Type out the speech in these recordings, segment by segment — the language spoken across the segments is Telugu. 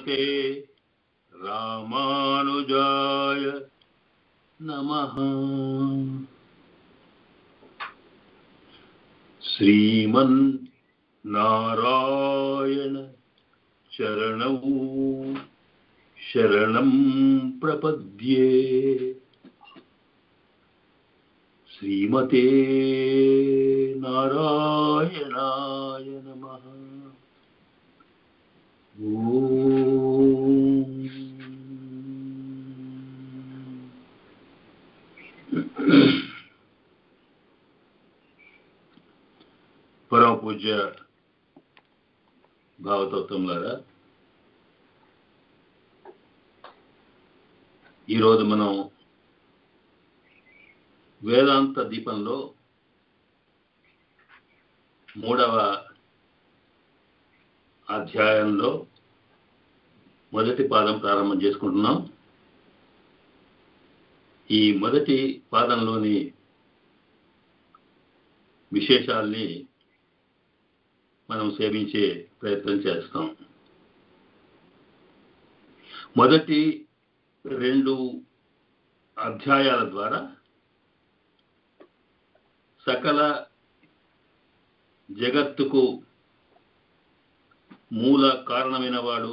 శ్రీమతే రామానుజాయ నమః. శ్రీమన్ నారాయణ చరణౌ శరణం ప్రపద్యే. శ్రీమతే నారాయణాయ నమః. ఓం. పరమ పూజ్య భావతత్వములారా, ఈరోజు మనం వేదాంత దీపంలో 3వ అధ్యాయంలో మొదటి పాదం ప్రారంభం చేసుకుంటున్నాం. ఈ మొదటి పాదంలోని విశేషాల్ని మనం సేవించే ప్రయత్నం చేస్తాం. మొదటి 2 అధ్యాయాల ద్వారా సకల జగత్తుకు మూల కారణమైన వాడు,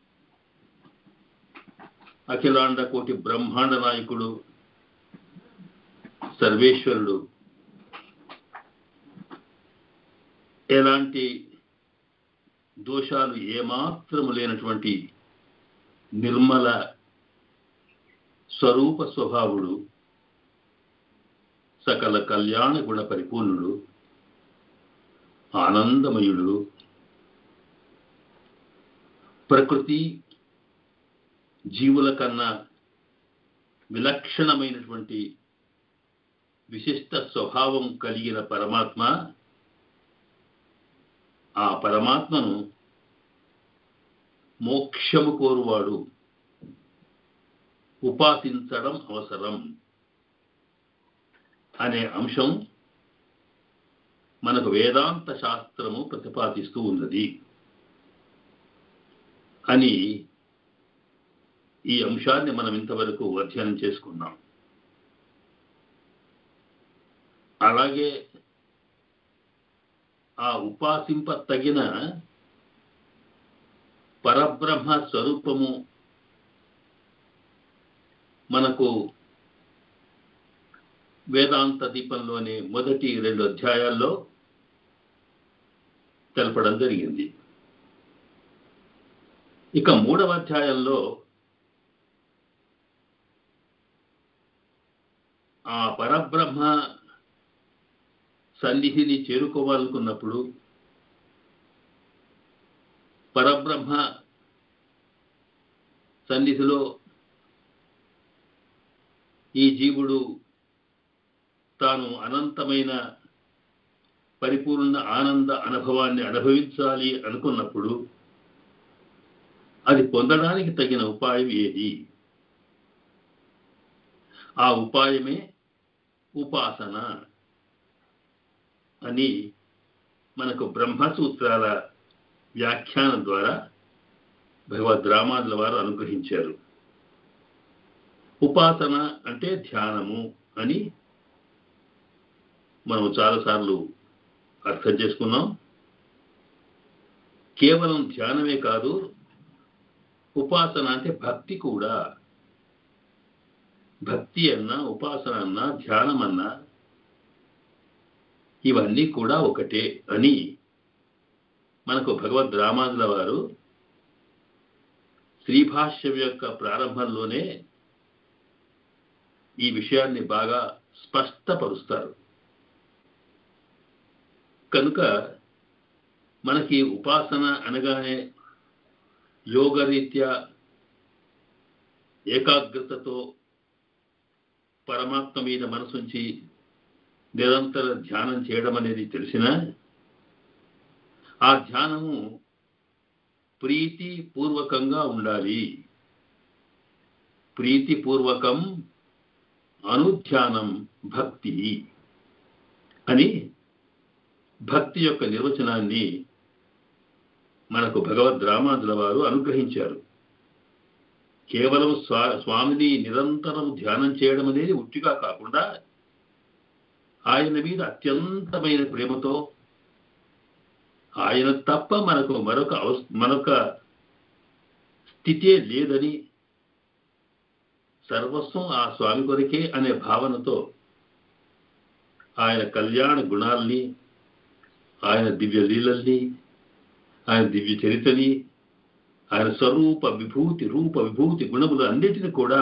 అఖిలాండ కోటి బ్రహ్మాండ నాయకుడు, సర్వేశ్వరుడు, ఎలాంటి దోషాలు ఏమాత్రము లేనటువంటి నిర్మల స్వరూప స్వభావుడు, సకల కళ్యాణ గుణ పరిపూర్ణుడు, ఆనందమయుడు, ప్రకృతి జీవుల కన్నా విలక్షణమైనటువంటి విశిష్ట స్వభావం కలిగిన పరమాత్మ. ఆ పరమాత్మను మోక్షము కోరువాడు ఉపాసించడం అవసరం అనే అంశం మనకు వేదాంత శాస్త్రము ప్రతిపాదిస్తూ ఉన్నది అని ఈ అంశాన్ని మనం ఇంతవరకు అధ్యయనం చేసుకున్నాం. అలాగే ఆ ఉపాసింప తగిన పరబ్రహ్మ స్వరూపము మనకు వేదాంత దీపంలోని మొదటి 2 అధ్యాయాల్లో తెలపడం జరిగింది. ఇక 3వ అధ్యాయంలో ఆ పరబ్రహ్మ సన్నిధిని చేరుకోవాలనుకున్నప్పుడు పరబ్రహ్మ సన్నిధిలో ఈ జీవుడు తాను అనంతమైన పరిపూర్ణ ఆనంద అనుభవాన్ని అనుభవించాలి అనుకున్నప్పుడు అది పొందడానికి తగిన ఉపాయం ఏది? ఆ ఉపాయమే ఉపాసన అని మనకు బ్రహ్మసూత్రాల వ్యాఖ్యానం ద్వారా భగవద్ రామానుజుల వారు అనుగ్రహించారు. ఉపాసన అంటే ధ్యానము అని మనం చాలాసార్లు అర్థం చేసుకున్నాం. కేవలం ధ్యానమే కాదు, ఉపాసన అంటే భక్తి కూడా. భక్తి అన్నా, ఉపాసన అన్నా, ధ్యానం అన్నా ఇవన్నీ కూడా ఒకటే అని మనకు భగవద్ రామానుజుల వారు శ్రీభాష్యం యొక్క ప్రారంభంలోనే ఈ విషయాన్ని బాగా స్పష్టపరుస్తారు. కనుక మనకి ఉపాసన అనగానే యోగరీత్యా ఏకాగ్రతతో పరమాత్మ మీద మనసుంచి నిరంతర ధ్యానం చేయడం అనేది తెలిసినా, ఆ ధ్యానము ప్రీతిపూర్వకంగా ఉండాలి. ప్రీతిపూర్వకం అనుధ్యానం భక్తి అని భక్తి యొక్క నిర్వచనాన్ని మనకు భగవద్ రామానుజుల వారు అనుగ్రహించారు. కేవలం స్వామిని నిరంతరం ధ్యానం చేయడం అనేది ఉట్టిగా కాకుండా ఆయన మీద అత్యంతమైన ప్రేమతో ఆయన తప్ప మనకు మరొక స్థితే లేదని, సర్వస్వం ఆ స్వామి కొరకే అనే భావనతో ఆయన కళ్యాణ గుణాల్ని, ఆయన దివ్య లీలల్ని, ఆయన దివ్య చరిత్రని, ఆయన స్వరూప విభూతి రూప విభూతి గుణములు అన్నిటిని కూడా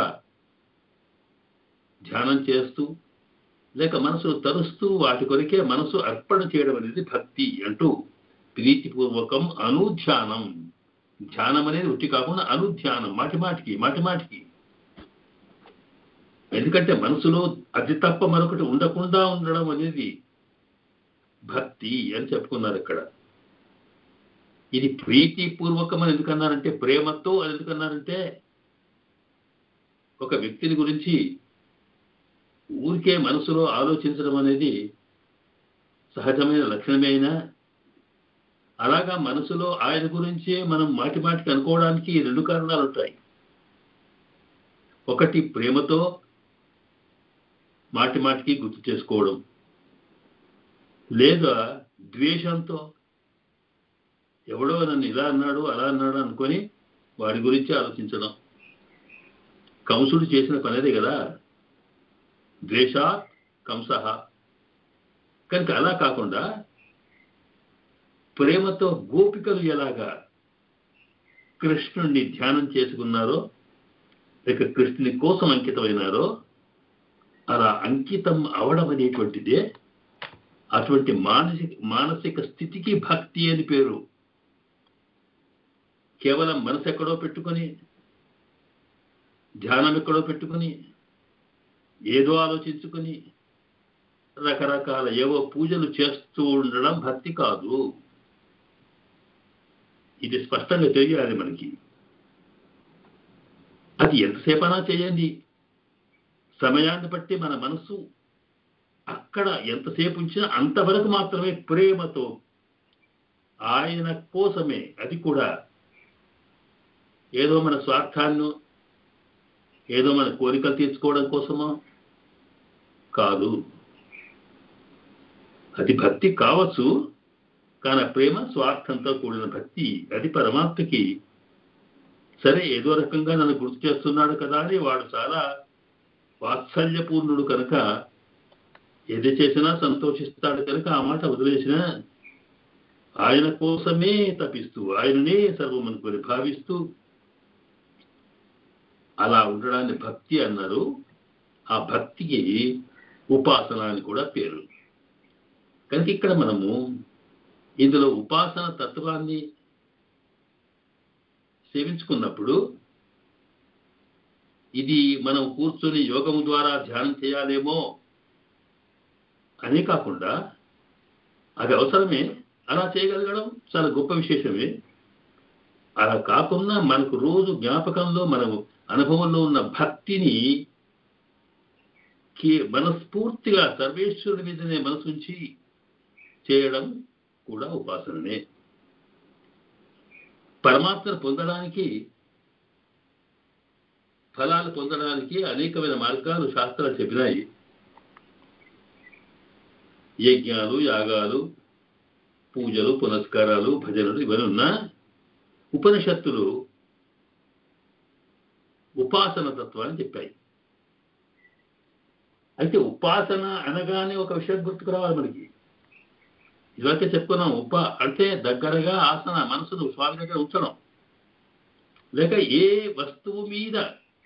ధ్యానం చేస్తూ లేక మనసును తరుస్తూ వాటి కొరకే మనసు అర్పణ చేయడం అనేది భక్తి అంటూ ప్రీతిపూర్వకం అనుధ్యానం. ధ్యానం అనేది ఉట్టి కాకుండా అనుధ్యానం, మాటిమాటికి. ఎందుకంటే మనసులో అది తప్ప మరొకటి ఉండకుండా ఉండడం అనేది భక్తి అని చెప్పుకున్నారు ఇక్కడ. ఇది ప్రీతిపూర్వకం అని ఎందుకన్నారంటే, ప్రేమతో అని ఎందుకన్నారంటే, ఒక వ్యక్తిని గురించి ఊరికే మనసులో ఆలోచించడం అనేది సహజమైన లక్షణమే అయినా, అలాగా మనసులో ఆయన గురించే మనం మాటికి అనుకోవడానికి 2 కారణాలు ఉంటాయి. ఒకటి ప్రేమతో మాటికి గుర్తు చేసుకోవడం, లేదా ద్వేషంతో ఎవడో నన్ను ఇలా అన్నాడు అలా అన్నాడు అనుకొని వాడి గురించి ఆలోచించడం. కంసుడు చేసిన పనేదే కదా, ద్వేషాత్ కంసః. కనుక అలా కాకుండా ప్రేమతో గోపికలు ఎలాగా కృష్ణుణ్ణి ధ్యానం చేసుకున్నారో, లేక కృష్ణుని కోసం అంకితమైనారో, అలా అంకితం అవడం అనేటువంటిదే అటువంటి మానసిక స్థితికి భక్తి అని పేరు. కేవలం మనసు ఎక్కడో పెట్టుకొని, ధ్యానం ఎక్కడో పెట్టుకొని, ఏదో ఆలోచించుకొని రకరకాల ఏవో పూజలు చేస్తూ ఉండడం భక్తి కాదు. ఇది స్పష్టంగా తెలియాలి మనకి. అది ఎంతసేపైనా చేయండి, సమయాన్ని బట్టి మన మనసు అక్కడ ఎంతసేపు ఉంచినా అంతవరకు మాత్రమే ప్రేమతో ఆయన కోసమే. అది కూడా ఏదో మన స్వార్థాన్ని, ఏదో మన కోరికలు తీర్చుకోవడం కోసమో కాదు. అది భక్తి కావచ్చు, కానీ ప్రేమ స్వార్థంతో కూడిన భక్తి. అది పరమాత్మకి సరే ఏదో రకంగా నన్ను గుర్తు చేస్తున్నాడు కదా అని వాడు చాలా వాత్సల్యపూర్ణుడు కనుక ఏది చేసినా సంతోషిస్తాడు కనుక ఆ మాట వదిలేసినా ఆయన కోసమే తపిస్తూ, ఆయననే సర్వమనుకొని భావిస్తూ అలా ఉండడాన్ని భక్తి అన్నారు. ఆ భక్తికి ఉపాసన అని కూడా పేరు. కనుక ఇక్కడ మనము ఇందులో ఉపాసన తత్వాన్ని సేవించుకున్నప్పుడు ఇది మనం కూర్చొని యోగము ద్వారా ధ్యానం చేయాలేమో అనే కాకుండా, అది అవసరమే, అలా చేయగలగడం చాలా గొప్ప విశేషమే. అలా కాకుండా మనకు రోజు జ్ఞాపకంలో, మనము అనుభవంలో ఉన్న భక్తిని మనస్ఫూర్తిగా సర్వేశ్వరుడి మీదనే మనసుంచి చేయడం కూడా ఉపాసననే. పరమాత్మను పొందడానికి, ఫలాలు పొందడానికి అనేకమైన మార్గాలు శాస్త్రాలు చెప్పినాయి. యజ్ఞాలు, యాగాలు, పూజలు, పునస్కారాలు, భజనలు ఇవన్నీ ఉన్నా ఉపనిషత్తులు ఉపాసన తత్వాన్ని చెప్పాయి. అయితే ఉపాసన అనగానే ఒక విషయం గుర్తుకు రావాలి మనకి. ఇదివరకే చెప్పుకున్నాం, అంటే దగ్గరగా ఆసన, మనసును స్వామి దగ్గర ఉంచడం, లేక ఏ వస్తువు మీద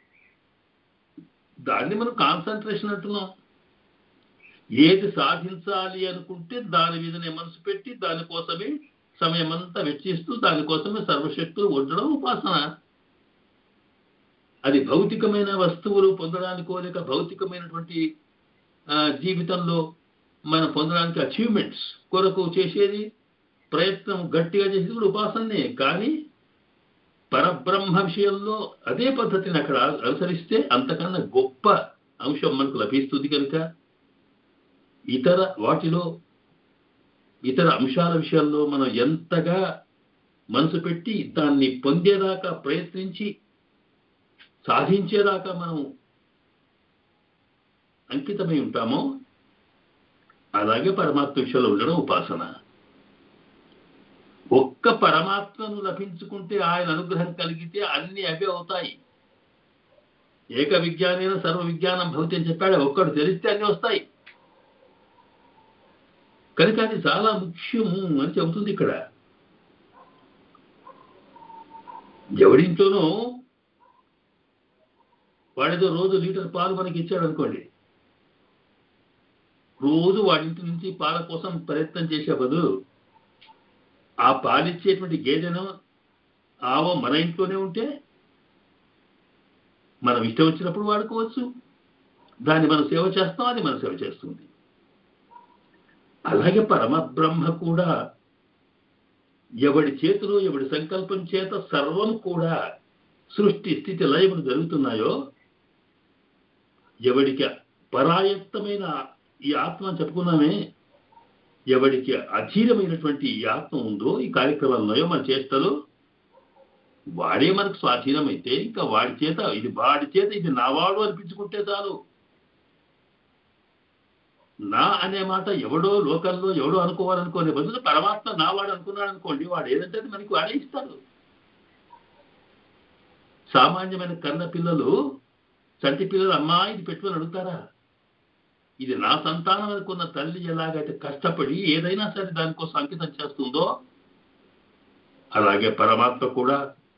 దాన్ని మనం కాన్సన్ట్రేషన్ అంటున్నాం. ఏది సాధించాలి అనుకుంటే దాని మీదనే మనసు పెట్టి దానికోసమే సమయం అంతా వెచ్చిస్తూ దానికోసమే సర్వశక్తులు ఉండడం ఉపాసన. అది భౌతికమైన వస్తువులు పొందడానికో లేక భౌతికమైనటువంటి జీవితంలో మనం పొందడానికి అచీవ్మెంట్స్ కొరకు చేసేది ప్రయత్నం గట్టిగా చేసేది కూడా ఉపాసనే. కానీ పరబ్రహ్మ విషయంలో అదే పద్ధతిని అక్కడ అనుసరిస్తే అంతకన్నా గొప్ప అంశం మనకు లభిస్తుంది. కనుక ఇతర అంశాల విషయాల్లో మనం ఎంతగా మనసు పెట్టి దాన్ని పొందేదాకా ప్రయత్నించి సాధించేదాకా మనం అంకితమై ఉంటామో అలాగే పరమాత్మ విషయంలో ఉండడం ఉపాసన. ఒక్క పరమాత్మను లభించుకుంటే ఆయన అనుగ్రహం కలిగితే అన్ని అవే అవుతాయి. ఏక విజ్ఞానేన సర్వ విజ్ఞానం భవతి అని చెప్పాడు. ఒక్కడు తెలిస్తే అన్ని వస్తాయి. కనుక అది చాలా ముఖ్యము అని చెబుతుంది ఇక్కడ. ఎవడింట్లోనూ వాడేదో రోజు లీటర్ పాలు మనకి ఇచ్చాడు అనుకోండి, రోజు వాడింటి నుంచి పాల కోసం ప్రయత్నం చేసే బదులు ఆ పాలిచ్చేటువంటి గేదెను ఆవో మన ఇంట్లోనే ఉంటే మనం ఇష్టం వచ్చినప్పుడు వాడుకోవచ్చు. దాన్ని మనం సేవ చేస్తాం, అది మన సేవ చేస్తుంది. అలాగే పరమబ్రహ్మ కూడా ఎవడి చేతిలో ఎవడి సంకల్పం చేత సర్వం కూడా సృష్టి స్థితి లయములు జరుగుతున్నాయో, ఎవడికి పరాయత్తమైన ఈ ఆత్మ అని చెప్పుకున్నామే, ఎవడికి అధీనమైనటువంటి ఈ ఆత్మ ఉందో, ఈ కార్యక్రమాలు ఉన్నాయో మన చేష్టలు, వాడే మనకు స్వాధీనమైతే ఇంకా వాడి చేత ఇది నావాడు అనిపించుకుంటే చాలు. నా అనే మాట ఎవడో లోకల్లో ఎవడో అనుకోవాలనుకోనే బదులు పరమాత్మ నావాడు అనుకున్నాడు అనుకోండి, వాడు ఏదంటే అది మనకి వాడే ఇస్తాడు. సామాన్యమైన కన్న పిల్లలు, చంటి పిల్లలు అమ్మా ఇది పెట్టుకొని అడుగుతారా? ఇది నా సంతానం అనుకున్న తల్లి ఎలాగైతే కష్టపడి ఏదైనా సరే దానికోసం అంకితం చేస్తుందో, అలాగే పరమాత్మ కూడా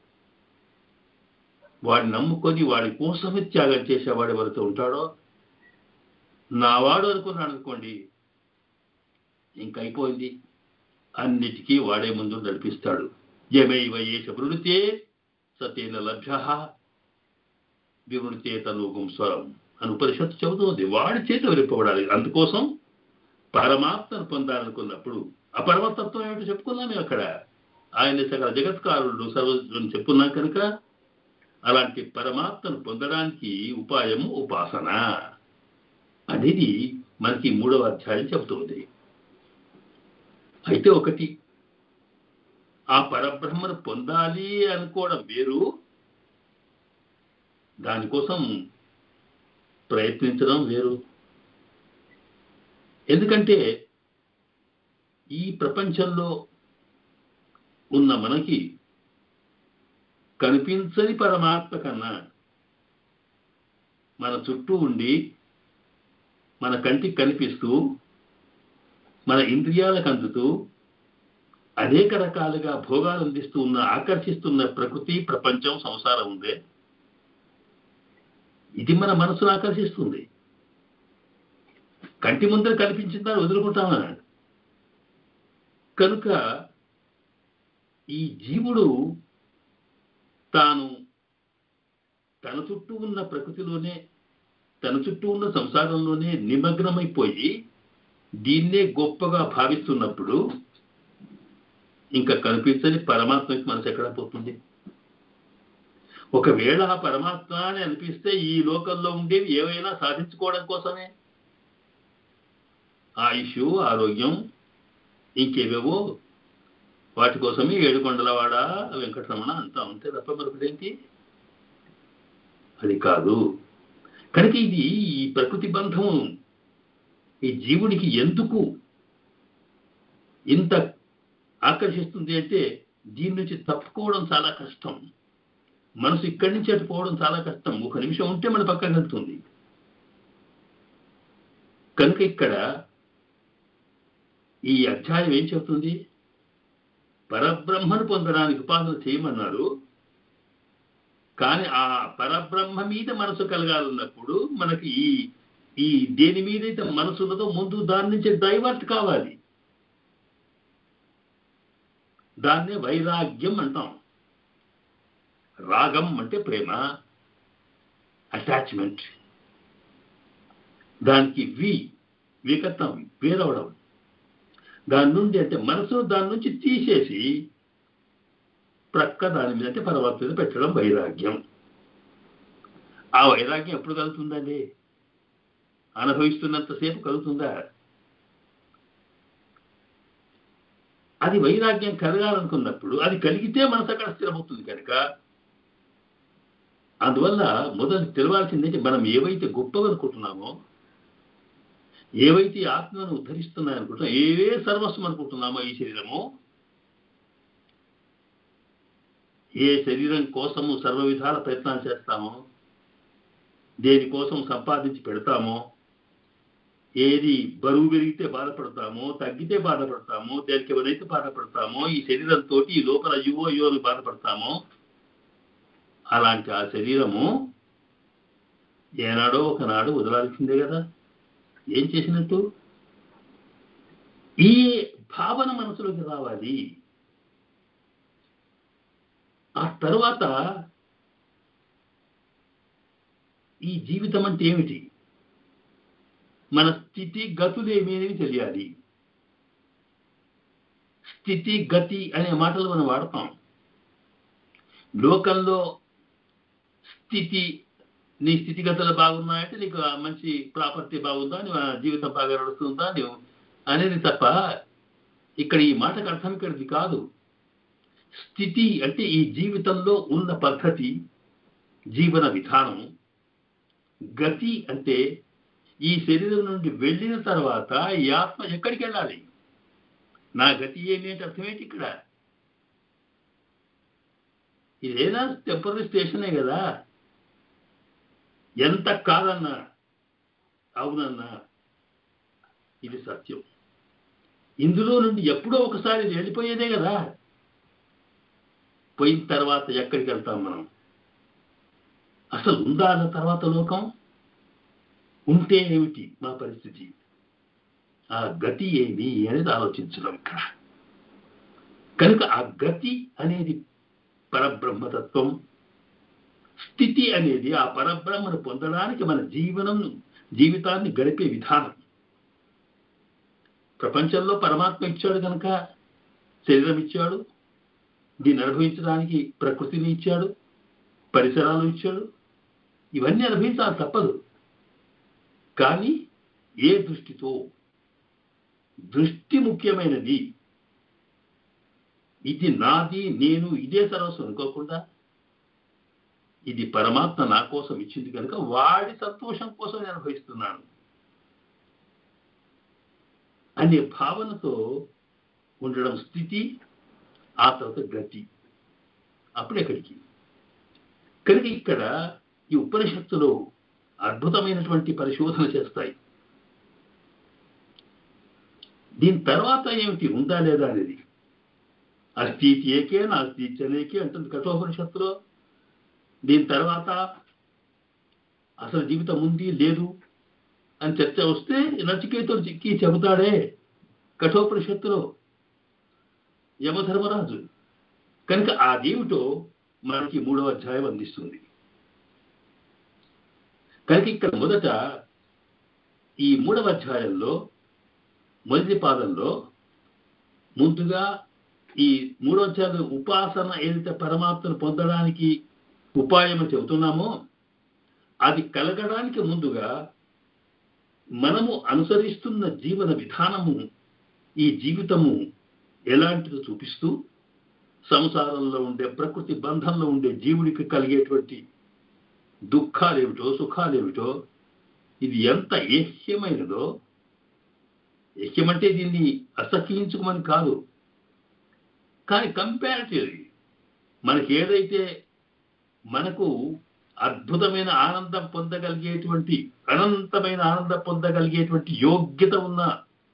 వాడిని నమ్ముకొని వాడి కోసమే త్యాగం చేసేవాడు ఎవరితో ఉంటాడో, నావాడు అనుకున్నాడు అనుకోండి, ఇంకైపోయింది. అన్నిటికీ వాడే ముందు నడిపిస్తాడు. యమైవ ఏష వృణితే సతేన లభ్య వివృణితే తనూగం స్వరం అని ఉపనిషత్తు చెబుతుంది. వాడి చేత విరిపబడాలి. అందుకోసం పరమాత్మను పొందాలనుకున్నప్పుడు ఆ పరమతత్వం ఏమిటో చెప్పుకున్నామే అక్కడ. ఆయన సకల జగత్కారుడు సర్వజ్ఞుడు చెప్పుకున్నాం కనుక అలాంటి పరమాత్మను పొందడానికి ఉపాయము ఉపాసన అనేది మనకి 3వ అధ్యాయం చెబుతుంది. అయితే ఒకటి, ఆ పరబ్రహ్మను పొందాలి అనుకోవడం వేరు, దానికోసం ప్రయత్నించడం వేరు. ఎందుకంటే ఈ ప్రపంచంలో ఉన్న మనకి కనిపించని పరమాత్మ కన్నా మన చుట్టూ ఉండి మన కంటికి కనిపిస్తూ మన ఇంద్రియాలకు అందుతూ అనేక రకాలుగా భోగాలు అందిస్తూ ఉన్న ఆకర్షిస్తున్న ప్రకృతి ప్రపంచం సంసారం ఉందే, ఇది మన మనసును ఆకర్షిస్తుంది. కంటి ముందర కనిపించిందా వదులుకుంటామా? కనుక ఈ జీవుడు తాను తన చుట్టూ ఉన్న ప్రకృతిలోనే, తన చుట్టూ ఉన్న సంసారంలోనే నిమగ్నమైపోయి దీన్నే గొప్పగా భావిస్తున్నప్పుడు ఇంకా కనిపించని పరమాత్మకి మనసు ఎక్కడ పోతుంది? ఒకవేళ ఆ పరమాత్మ అని అనిపిస్తే ఈ లోకంలో ఉండేవి ఏవైనా సాధించుకోవడం కోసమే. ఆయుష్, ఆరోగ్యం, ఇంకేవేవో వాటి కోసమే ఏడుకొండలవాడ వెంకటరమణ అంతా ఉంటే తప్ప మరొకటేంటి? అది కాదు. కనుక ఇది ఈ ప్రకృతి బంధం ఈ జీవుడికి ఎందుకు ఇంత ఆకర్షిస్తుంది అంటే, దీని నుంచి తప్పుకోవడం చాలా కష్టం. మనసు ఇక్కడి నుంచి అటు పోవడం చాలా కష్టం. 1 నిమిషం ఉంటే మన పక్కన వెళ్తుంది. కనుక ఇక్కడ ఈ అధ్యాయం ఏం చెబుతుంది? పరబ్రహ్మను పొందడానికి ఉపాసన చేయమన్నారు. కానీ ఆ పరబ్రహ్మ మీద మనసు కలగాలన్నప్పుడు మనకి ఈ దేని మీదైతే మనసు ఉన్నదో ముందు దాని నుంచి డైవర్ట్ కావాలి. దాన్నే వైరాగ్యం అంటాం. రాగం అంటే ప్రేమ, అటాచ్మెంట్. దానికి వికతం, వేరవడం. దాని నుండి అంటే మనసును దాని నుంచి తీసేసి ప్రక్క దాని మీద అంటే పరమాత్మ మీద పెట్టడం వైరాగ్యం. ఆ వైరాగ్యం ఎప్పుడు కలుగుతుందండి? అనుభవిస్తున్నంతసేపు కలుగుతుందా? అది వైరాగ్యం కలగాలనుకున్నప్పుడు అది కలిగితే మనసు అక్కడ స్థిరమవుతుంది. కనుక అందువల్ల మొదలు తెలవాల్సిందంటే మనం ఏవైతే గొప్పగా అనుకుంటున్నామో, ఏవైతే ఆత్మను ఉద్ధరిస్తున్నాయనుకుంటున్నామో, ఏవే సర్వస్వం అనుకుంటున్నామో ఈ శరీరము, ఏ శరీరం కోసము సర్వ విధాల ప్రయత్నాలు చేస్తామో, దేనికోసం సంపాదించి పెడతామో, ఏది బరువు పెరిగితే బాధపడతామో, తగ్గితే బాధపడతామో, దేనికి ఎవరైతే బాధపడతామో, ఈ శరీరంతో ఈ లోపల అయ్యో అని బాధపడతామో, అలాంటి ఆ శరీరము ఏనాడో ఒకనాడు వదలాల్సిందే కదా. ఏం చేసినట్టు? ఈ భావన మనసులోకి రావాలి. ఆ తర్వాత ఈ జీవితం అంటే ఏమిటి, మన స్థితి గతులేమి అనేవి తెలియాలి. స్థితి గతి అనే మాటలు మనం వాడతాం. లోకంలో స్థితి, నీ స్థితిగతులు బాగున్నాయంటే నీకు మంచి ప్రాపర్టీ బాగుందా, నీ జీవితం బాగా నడుస్తుందా నువ్వు అనేది తప్ప, ఇక్కడ ఈ మాటకు అర్థం ఇక్కడిది కాదు. స్థితి అంటే ఈ జీవితంలో ఉన్న పద్ధతి, జీవన విధానం. గతి అంటే ఈ శరీరం నుండి వెళ్ళిన తర్వాత ఈ ఆత్మ ఎక్కడికి వెళ్ళాలి, నా గతి ఏమి అంటే అర్థం ఏంటి ఇక్కడ? ఇదేనా టెంపరీ స్టేషనే కదా. ఎంత కాదన్నా అవునన్నా ఇది సత్యం. ఇందులో నుండి ఎప్పుడో ఒకసారి వెళ్ళిపోయేదే కదా. పోయిన తర్వాత ఎక్కడికి వెళ్తాం మనం? అసలు ఉందా అన్న తర్వాత లోకం? ఉంటే ఏమిటి మా పరిస్థితి? ఆ గతి ఏమి అనేది ఆలోచించడం ఇక్కడ. కనుక ఆ గతి అనేది పరబ్రహ్మతత్వం, స్థితి అనేది ఆ పరబ్రహ్మను పొందడానికి మన జీవితాన్ని గడిపే విధానం. ప్రపంచంలో పరమాత్మ ఇచ్చాడు కనుక శరీరం ఇచ్చాడు, దీన్ని అనుభవించడానికి ప్రకృతిని ఇచ్చాడు, పరిసరాలు ఇచ్చాడు. ఇవన్నీ అనుభవించాలి తప్పదు. కానీ ఏ దృష్టితో? దృష్టి ముఖ్యమైనది. ఇది నాది, నేను, ఇదే సర్వస్వం అనుకోకుండా, ఇది పరమాత్మ నా కోసం ఇచ్చింది కనుక వాడి సంతోషం కోసం నేను అనుభవిస్తున్నాను అనే భావనతో ఉండడం స్థితి. ఆ తర్వాత గతి. అప్పుడెక్కడికి? కనుక ఇక్కడ ఈ ఉపనిషత్తులో అద్భుతమైనటువంటి పరిశోధన చేస్తాయి. దీని తర్వాత ఏమిటి, ఉందా లేదా అనేది. అస్థితి ఏకే నాస్తి అనేకే అంటుంది కఠోపనిషత్తులో. దీని తర్వాత అసలు జీవితం ఉంది లేదు అని చర్చ వస్తే నచికేతుడికి చెబుతాడే కఠోపనిషత్తులో యమధర్మరాజు. కనుక అదేమిటో మనకి 3వ అధ్యాయం అందిస్తుంది. కనుక ఇక్కడ మొదట ఈ 3వ అధ్యాయంలో మొదటి పాదంలో ముందుగా ఈ 3వ అధ్యాయం ఉపాసన ఏదైతే పరమాత్మను పొందడానికి ఉపాయం చెబుతున్నామో అది కలగడానికి ముందుగా మనము అనుసరిస్తున్న జీవన విధానము, ఈ జీవితము ఎలాంటిదో చూపిస్తూ, సంసారంలో ఉండే ప్రకృతి బంధంలో ఉండే జీవుడికి కలిగేటువంటి దుఃఖాలేమిటో సుఖాలేమిటో, ఇది ఎంత ఏహ్యమైనదో. ఏహ్యమంటే దీన్ని అసహ్యించుకోమని కాదు, కానీ కంపారిటివ్లీ మనకి ఏదైతే మనకు అద్భుతమైన ఆనందం పొందగలిగేటువంటి, అనంతమైన ఆనందం పొందగలిగేటువంటి యోగ్యత ఉన్న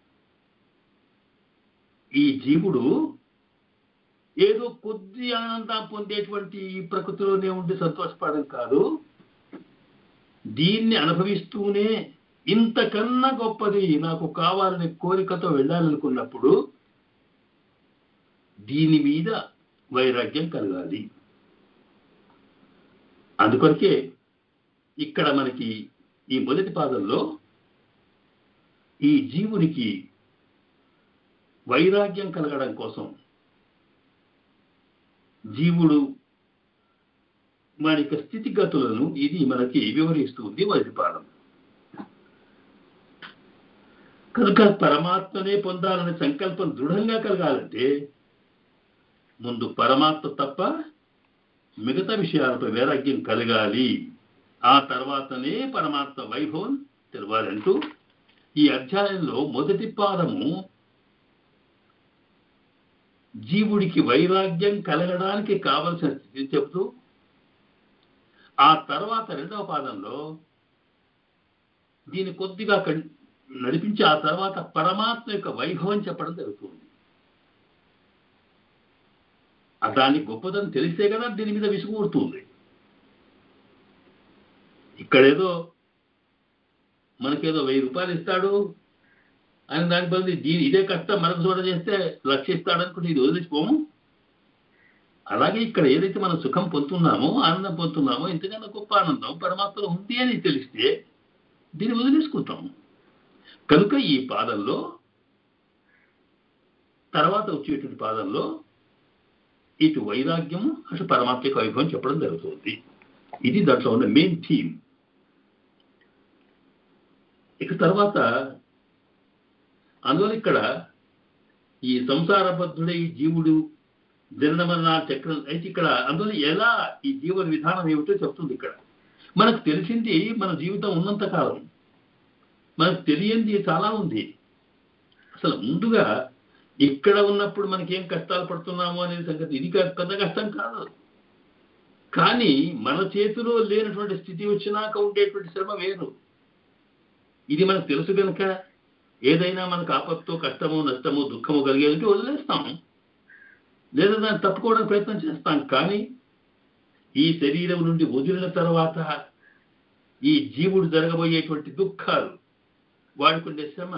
ఈ జీవుడు ఏదో కొద్ది ఆనందం పొందేటువంటి ఈ ప్రకృతిలోనే ఉండి సంతోషపడడం కాదు, దీన్ని అనుభవిస్తూనే ఇంతకన్నా గొప్పది నాకు కావాలనే కోరికతో వెళ్ళాలనుకున్నప్పుడు దీని మీద వైరాగ్యం కలగాలి. అందుకొరకే ఇక్కడ మనకి ఈ మొదటి పాదంలో ఈ జీవునికి వైరాగ్యం కలగడం కోసం జీవుడు మన యొక్క స్థితిగతులను ఇది మనకి వివరిస్తుంది మొదటి పాదం. కనుక పరమాత్మనే పొందాలనే సంకల్పం దృఢంగా కలగాలంటే ముందు పరమాత్మ తప్ప మిగతా విషయాలపై వైరాగ్యం కలగాలి, ఆ తర్వాతనే పరమాత్మ వైభవం తెలవాలంటూ ఈ అధ్యాయంలో మొదటి పాదము జీవుడికి వైరాగ్యం కలగడానికి కావలసిన స్థితిని చెబుతూ, ఆ తర్వాత రెండవ పాదంలో దీన్ని కొద్దిగా నడిపించి ఆ తర్వాత పరమాత్మ యొక్క వైభవం చెప్పడం జరుగుతుంది. దాని గొప్పదని తెలిస్తే కదా దీని మీద విసుగుడుతుంది. ఇక్కడేదో మనకేదో 1000 రూపాయలు ఇస్తాడు అని దాని బదులు ఇదే కష్టం మనకు చోట చేస్తే 1,00,000 ఇస్తాడనుకుంటే ఇది వదిలించుకోము. అలాగే ఇక్కడ ఏదైతే మనం సుఖం పొందుతున్నామో, ఆనందం పొందుతున్నామో, ఇంతకన్నా గొప్ప ఆనందం పరమాత్మలో ఉంది అని తెలిస్తే దీన్ని వదిలేసుకుంటాం. కనుక ఈ పాదంలో తర్వాత వచ్చేటువంటి పాదంలో ఇటు వైరాగ్యము అటు పరమాత్మిక వైభవం చెప్పడం జరుగుతుంది. ఇది దాంట్లో ఉన్న మెయిన్ థీమ్. ఇక తర్వాత అందువల్ల ఇక్కడ ఈ సంసారబద్ధుడే ఈ జీవుడు జనన చక్రం అయితే ఇక్కడ అందువల్ల ఎలా ఈ జీవన విధానం ఏమిటో చెప్తుంది. ఇక్కడ మనకు తెలిసింది మన జీవితం ఉన్నంత కాలం, మనకు తెలియంది చాలా ఉంది. అసలు ముందుగా ఇక్కడ ఉన్నప్పుడు మనకేం కష్టాలు పడుతున్నాము అనే సంగతి ఇది పెద్ద కష్టం కాదు. కానీ మన చేతిలో లేనటువంటి స్థితి వచ్చినాక ఉండేటువంటి శ్రమ వేరు. ఇది మనకు తెలుసు కనుక ఏదైనా మనకు ఆపత్తు, కష్టము, నష్టము, దుఃఖము కలిగేదంటే వదిలేస్తాం, లేదా దాన్ని తప్పుకోవడానికి ప్రయత్నం చేస్తాం. కానీ ఈ శరీరం నుండి వదిలిన తర్వాత ఈ జీవుడు జరగబోయేటువంటి దుఃఖాలు, వాడికి ఉండే శ్రమ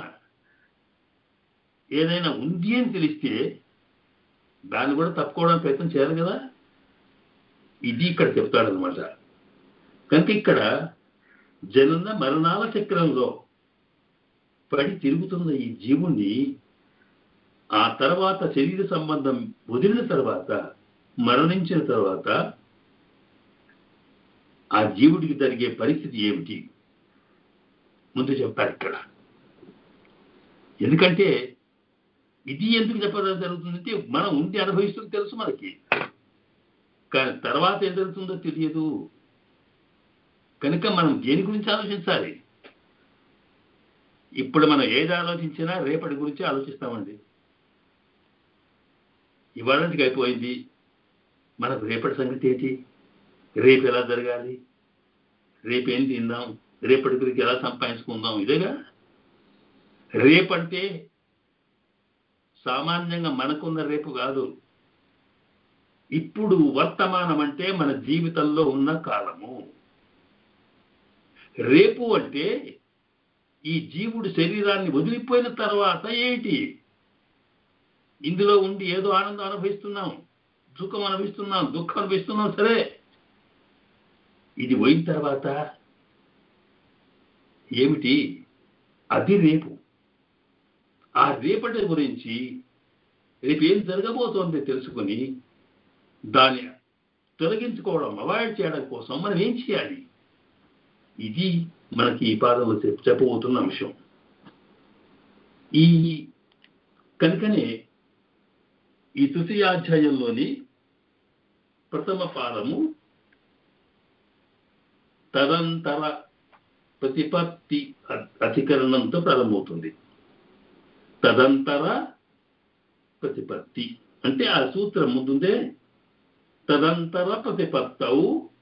ఏదైనా ఉంది అని తెలిస్తే దాన్ని కూడా తప్పుకోవడానికి ప్రయత్నం చేయాలి కదా. ఇది ఇక్కడ చెప్తాడనమాట. కనుక ఇక్కడ జనన మరణాల చక్రంలో పడి తిరుగుతున్న ఈ జీవుణ్ణి ఆ తర్వాత శరీర సంబంధం వదిలిన తర్వాత, మరణించిన తర్వాత ఆ జీవుడికి జరిగే పరిస్థితి ఏమిటి ముందు చెప్పారు ఇక్కడ. ఎందుకంటే ఇది ఎందుకు చెప్పడం జరుగుతుందంటే మనం ఉండి అనుభవిస్తుంది తెలుసు మనకి, కానీ తర్వాత ఏం జరుగుతుందో తెలియదు. కనుక మనం దేని గురించి ఆలోచించాలి? ఇప్పుడు మనం ఏది ఆలోచించినా రేపటి గురించి ఆలోచిస్తామండి. ఇవాళకి అయిపోయింది, మనకు రేపటి సంగతి ఏంటి? రేపు ఎలా జరగాలి? రేపేం తిందాం? రేపటి గురించి ఎలా సంపాదించుకుందాం? ఇదేగా రేపంటే సామాన్యంగా మనకున్న రేపు కాదు. ఇప్పుడు వర్తమానం అంటే మన జీవితంలో ఉన్న కాలము. రేపు అంటే ఈ జీవుడు శరీరాన్ని వదిలిపోయిన తర్వాత ఏంటి? ఇందులో ఉండి ఏదో ఆనందం అనుభవిస్తున్నాం, సుఖం అనుభవిస్తున్నాం, దుఃఖం అనుభవిస్తున్నాం. సరే, ఇది పోయిన తర్వాత ఏమిటి? అది రేపు. ఆ రేపటి గురించి రేపు ఏం జరగబోతోంది తెలుసుకొని దాన్ని తొలగించుకోవడం, అవాయిడ్ చేయడం కోసం మనం ఏం చేయాలి? ఇది మనకి ఈ పాదంలో చెప్పబోతున్న అంశం. ఈ కనుకనే ఈ తృతీయాధ్యాయంలోని ప్రథమ పాదము తదంతర ప్రతిపత్తి అధికరణంతో ప్రారంభమవుతుంది. తదంతర ప్రతిపత్తి అంటే ఆ సూత్రం ముందుందే, తదంతర ప్రతిపత్తౌ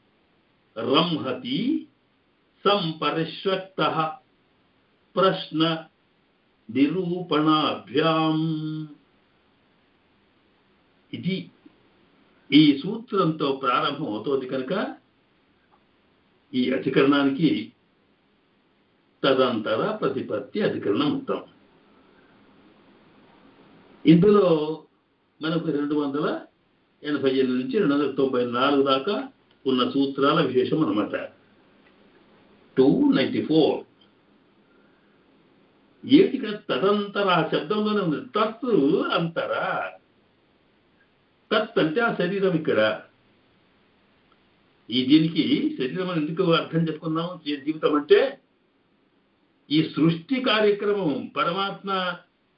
రంహతి సంపరిష్వక్త ప్రశ్న నిరూపణాభ్యాం. ఇది ఈ సూత్రంతో ప్రారంభం అవుతోంది కనుక ఈ అధికరణానికి తదంతర ప్రతిపత్తి అధికరణం ఉంటాం. ఇందులో మనకు 288 నుంచి 294 దాకా ఉన్న సూత్రాల విశేషం అన్నమాట. 294 ఏటి తదంతర ఆ శబ్దంలోనే ఉంది. తత్ అంతర. తత్ అంటే ఆ శరీరం. ఇక్కడ ఈ దీనికి శరీరం అని ఎందుకు అర్థం చెప్పుకున్నాం? జీవితం అంటే ఈ సృష్టి కార్యక్రమం, పరమాత్మ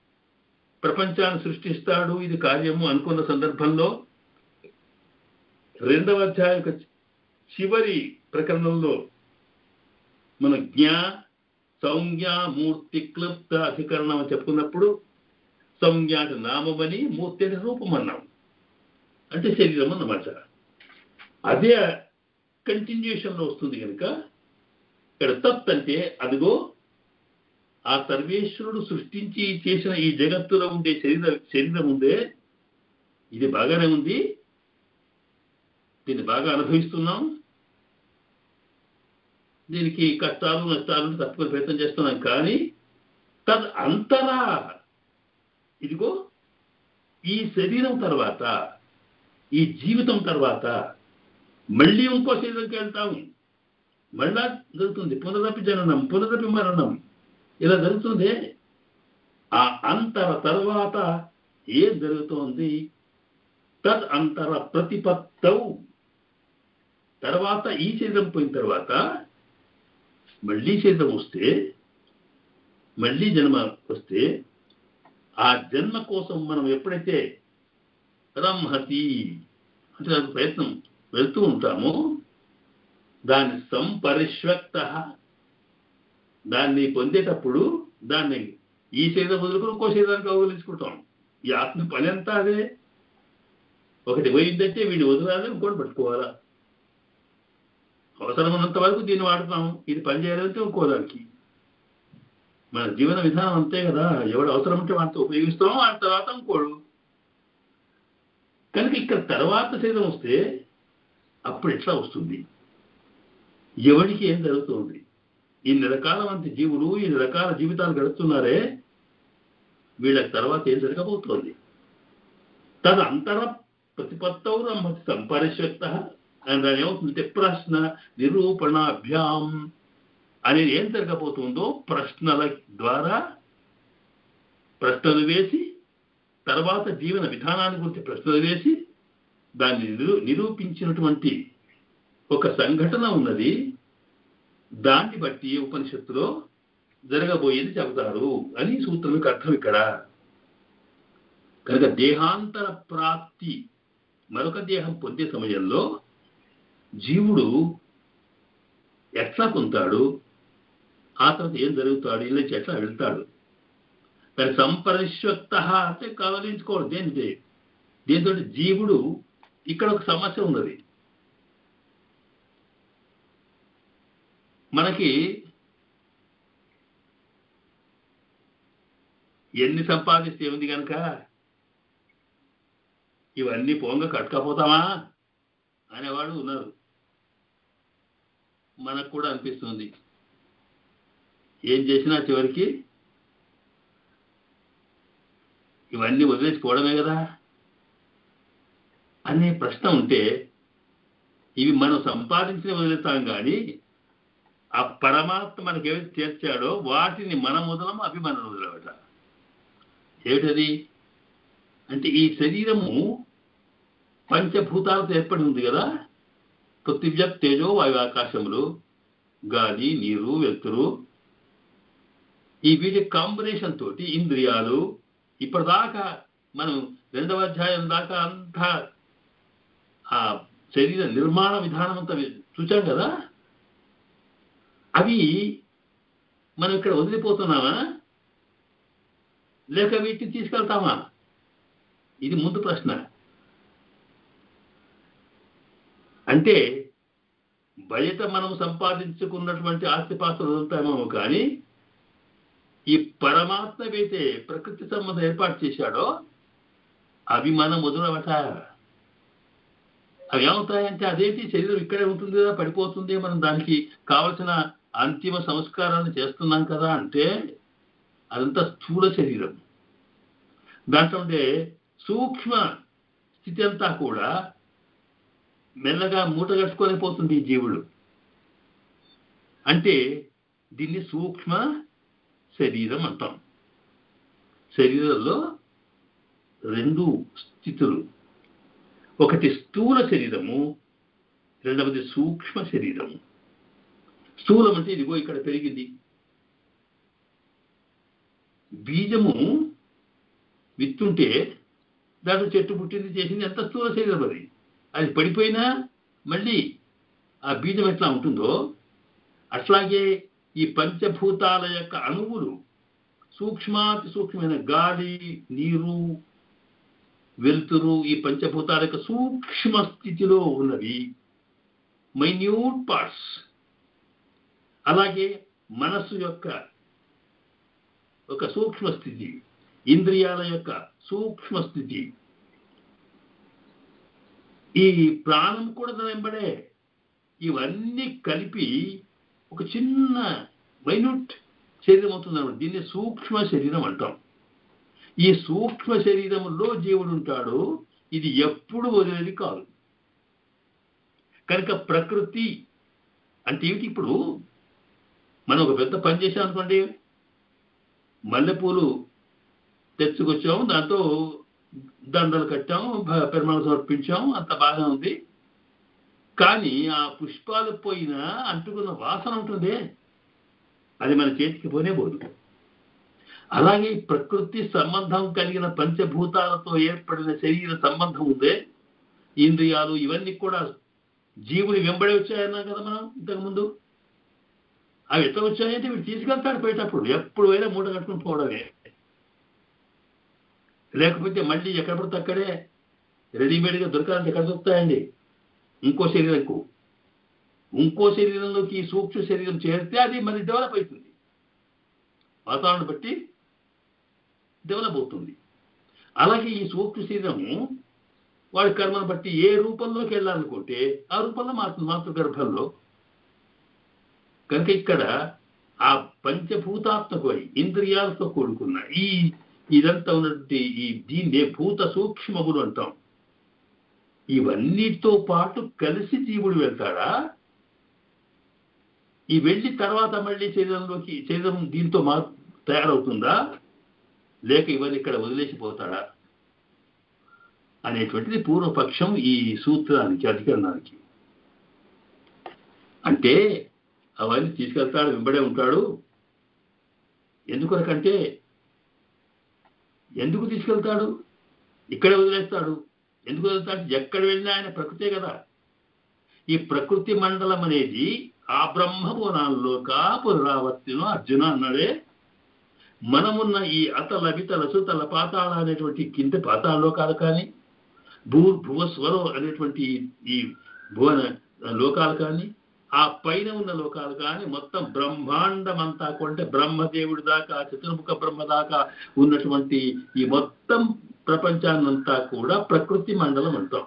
ప్రపంచాన్ని సృష్టిస్తాడు, ఇది కార్యము అనుకున్న సందర్భంలో 2వ అధ్యాయం యొక్క చివరి ప్రకరణంలో మన సంజ్ఞ మూర్తి క్లుప్త అధికరణం అని చెప్పుకున్నప్పుడు సంజ్ఞ అంటే నామమని, మూర్తి అంటే రూపం అన్నాం, అంటే శరీరం అన్నమాట. అదే కంటిన్యూషన్ లో వస్తుంది కనుక ఇక్కడ తత్ అంటే అదిగో ఆ సర్వేశ్వరుడు సృష్టించి చేసిన ఈ జగత్తులో ఉండే శరీరం ఉందే, ఇది బాగానే ఉంది, దీన్ని బాగా అనుభవిస్తున్నాం, దీనికి కష్టాలు నష్టాలు తప్పుకొని ప్రయత్నం చేస్తున్నాం. కానీ తద్ అంతరా ఇదిగో ఈ శరీరం తర్వాత, ఈ జీవితం తర్వాత మళ్ళీ ఇంకో శరీరంకి వెళ్తాము, మళ్ళా జరుగుతుంది పునరపి జననం, పునరపి మరణం, ఇలా జరుగుతుంది. ఆ అంతర తర్వాత ఏం జరుగుతోంది? తద్ అంతర ప్రతిపత్తౌ, తర్వాత ఈ శరీరం పోయిన తర్వాత మళ్ళీ శరీరం వస్తే, మళ్ళీ జన్మ వస్తే, ఆ జన్మ కోసం మనం ఎప్పుడైతే రంహతి అంటే దానికి ప్రయత్నం వెళ్తూ ఉంటామో, దాన్ని సంపరిష్వక్త, దాన్ని పొందేటప్పుడు దాన్ని ఈ శరీరం వదులుకుని ఇంకో శరీరానికి అవగలించుకుంటాం. ఈ ఆత్మ పని అంతా అదే. ఒకటి పోయిందంటే వీడిని వదలాలి, ఇంకోటి పట్టుకోవాలా. అవసరమైనంత వరకు దీన్ని వాడుతాం, ఇది పని చేయాలంటే ఇంకోదానికి. మన జీవన విధానం అంతే కదా. ఎవడు అవసరం ఉంటే వాటితో ఉపయోగిస్తామో వాటి తర్వాత ఇంకోడు. కనుక ఇక్కడ తర్వాత శరీరం వస్తే అప్పుడు ఎట్లా వస్తుంది? ఎవరికి ఏం జరుగుతుంది? ఇన్ని రకాల మంది జీవులు ఇన్ని రకాల జీవితాలు గడుస్తున్నారే, వీళ్ళకి తర్వాత ఏం జరగబోతోంది? తన అంతర ప్రతిపత్తౌ రమ్మతి సంపరిష్వక్త అని దాని ఏమవుతుందంటే ప్రశ్న నిరూపణాభ్యాం అనేది ఏం జరగబోతుందో ప్రశ్నల ద్వారా ప్రశ్నలు వేసి, తర్వాత జీవన విధానాన్ని గురించి ప్రశ్నలు వేసి దాన్ని నిరూపించినటువంటి ఒక సంఘటన ఉన్నది. దాన్ని బట్టి ఉపనిషత్తులో జరగబోయేది చెబుతారు అని సూత్రానికి అర్థం ఇక్కడ. కనుక దేహాంతర ప్రాప్తి, మరొక దేహం పొందే సమయంలో జీవుడు ఎట్లా పొందుతాడు, ఆ తర్వాత ఏం జరుగుతాడు, ఇలా ఎట్లా వెళ్తాడు, దాని సంపరిష్వక్త అంటే కవలించుకోవడం. దేనితో జీవుడు ఇక్కడ ఒక సమస్య ఉన్నది. మనకి ఎన్ని సంపాదిస్తే ఉంది కనుక ఇవన్నీ పోంగ కట్టుకపోతామా అనేవాడు ఉన్నారు. మనకు కూడా అనిపిస్తుంది ఏం చేసినా చివరికి ఇవన్నీ వదిలేసిపోవడమే కదా అనే ప్రశ్న ఉంటే, ఇవి మనం సంపాదించిన వదిలేస్తాం కానీ ఆ పరమాత్మ మనకి ఏవైతే చేర్చాడో వాటిని మనం వదలము, అవి మనం వదలవట. ఏమిటది అంటే, ఈ శరీరము పంచభూతాలతో ఏర్పడి ఉంది కదా. పృథివ్య తేజో వాయు ఆకాశములు, గాలి నీరు వెలుతురు, ఈ వీటి కాంబినేషన్ తోటి ఇంద్రియాలు. ఇప్పటిదాకా మనం 2వ అధ్యాయం దాకా అంతా ఆ శరీర నిర్మాణ విధానం అంతా చూచాం కదా. అవి మనం ఇక్కడ వదిలిపోతున్నామా లేక వీటిని తీసుకెళ్తామా? ఇది ముందు ప్రశ్న. అంటే బయట మనం సంపాదించుకున్నటువంటి ఆస్తిపాస్తులు వదులుతామేమో, కానీ ఈ పరమాత్మ ఏదైతే ప్రకృతి సంబంధం ఏర్పాటు చేశాడో అవి మనం వదలవట. అవి ఏమవుతాయంటే, అదేంటి శరీరం ఇక్కడే ఉంటుంది కదా, పడిపోతుంది, మనం దానికి కావలసిన అంతిమ సంస్కారాన్ని చేస్తున్నాం కదా అంటే అదంతా స్థూల శరీరం. దాంట్లో ఉండే సూక్ష్మ స్థితి అంతా కూడా మెల్లగా మూట కట్టుకొని పోతుంది ఈ జీవుడు. అంటే దీన్ని సూక్ష్మ శరీరం అంటాం. శరీరంలో 2 స్థితులు, ఒకటి స్థూల శరీరము, రెండవది సూక్ష్మ శరీరము. స్థూలం అంటే ఇదిగో ఇక్కడ పెరిగింది. బీజము విత్తుంటే దాంట్లో చెట్టు పుట్టింది, చేసింది, ఎంత స్థూల శరీరం అది. అది పడిపోయినా మళ్ళీ ఆ బీజం ఎట్లా ఉంటుందో అట్లాగే ఈ పంచభూతాల యొక్క అణువులు సూక్ష్మాతి సూక్ష్మమైన గాలి, నీరు, వెలుతురు, ఈ పంచభూతాల యొక్క సూక్ష్మ స్థితిలో ఉన్నవి మైన్యూట్ పార్ట్స్. అలాగే మనస్సు యొక్క ఒక సూక్ష్మ స్థితి, ఇంద్రియాల యొక్క సూక్ష్మ స్థితి, ఈ ప్రాణం కూడా దాని వెంబడే. ఇవన్నీ కలిపి ఒక చిన్న మైన్యూట్ శరీరం అవుతుంది. దీన్ని సూక్ష్మ శరీరం అంటాం. ఈ సూక్ష్మ శరీరంలో జీవుడు ఉంటాడు. ఇది ఎప్పుడు వదిలేది కాదు. కనుక ప్రకృతి అంటే ఏమిటి? ఇప్పుడు మనం ఒక పెద్ద పని చేసాం అనుకోండి, మల్లెపూలు తెచ్చుకొచ్చాము, దాంతో దండలు కట్టాము, పెరుమాళం సమర్పించాము, అంత బాగా ఉంది. కానీ ఆ పుష్పాలు పోయినా అంటుకున్న వాసన ఉంటుంది, అది మన చేతికి పోనే పోదు. అలాగే ప్రకృతి సంబంధం కలిగిన పంచభూతాలతో ఏర్పడిన శరీర సంబంధం ఉందే, ఇంద్రియాలు ఇవన్నీ కూడా జీవుని వెంబడి వచ్చాయన్నాం కదా మనం ఇంతకుముందు. అవి ఎట్లా వచ్చాయంటే వీడు తీసుకెళ్తాడు పోయేటప్పుడు, ఎప్పుడు అయినా మూట కట్టుకుని పోవడమే. లేకపోతే మళ్ళీ ఎక్కడ పడితే అక్కడే రెడీమేడ్గా దొరకాలంటే ఎక్కడ దొరుకుతాయండి? ఇంకో శరీరంలోకి ఈ సూక్ష్మ శరీరం చేరితే అది మరి డెవలప్ అవుతుంది, వాతావరణం బట్టి డెవలప్ అవుతుంది. అలాగే ఈ సూక్ష్మ శరీరము వాడి కర్మను బట్టి ఏ రూపంలోకి వెళ్ళాలనుకుంటే ఆ రూపంలో మాతృగర్భంలో. కనుక ఇక్కడ ఆ పంచభూతాత్మక ఇంద్రియాలతో కూడుకున్న ఇదంతా ఉన్నటువంటి దీన్నే భూత సూక్ష్మములు అంటాం. ఇవన్నిటితో పాటు కలిసి జీవుడు వెళ్తాడా? ఈ వెళ్ళి తర్వాత మళ్ళీ శరీరం దీంతో తయారవుతుందా, లేక ఇవన్నీ ఇక్కడ వదిలేసిపోతాడా అనేటువంటిది పూర్వపక్షం ఈ సూత్రానికి, అధికరణానికి. అంటే అవన్నీ తీసుకెళ్తాడు, వెంబడే ఉంటాడు. ఎందుకొరకంటే ఎందుకు తీసుకెళ్తాడు? ఇక్కడే వదిలేస్తాడు. ఎందుకు వదిలేస్తాడు? ఎక్కడ వెళ్ళినా ఆయన ప్రకృతే కదా. ఈ ప్రకృతి మండలం అనేది ఆ బ్రహ్మపురాణంలోక పునరావర్తిను అర్జున అన్నాడే. మనమున్న ఈ అతల వితల సుతల పాతాళ అనేటువంటి కింద పాతాళలోకాలు కానీ, భువస్వరం అనేటువంటి ఈ భువన లోకాలు కానీ, ఆ పైన ఉన్న లోకాలు కానీ, మొత్తం బ్రహ్మాండం అంతా కొంటే బ్రహ్మదేవుడి దాకా, చతుర్ముఖ బ్రహ్మ దాకా ఉన్నటువంటి ఈ మొత్తం ప్రపంచాన్నంతా కూడా ప్రకృతి మండలం అంటాం.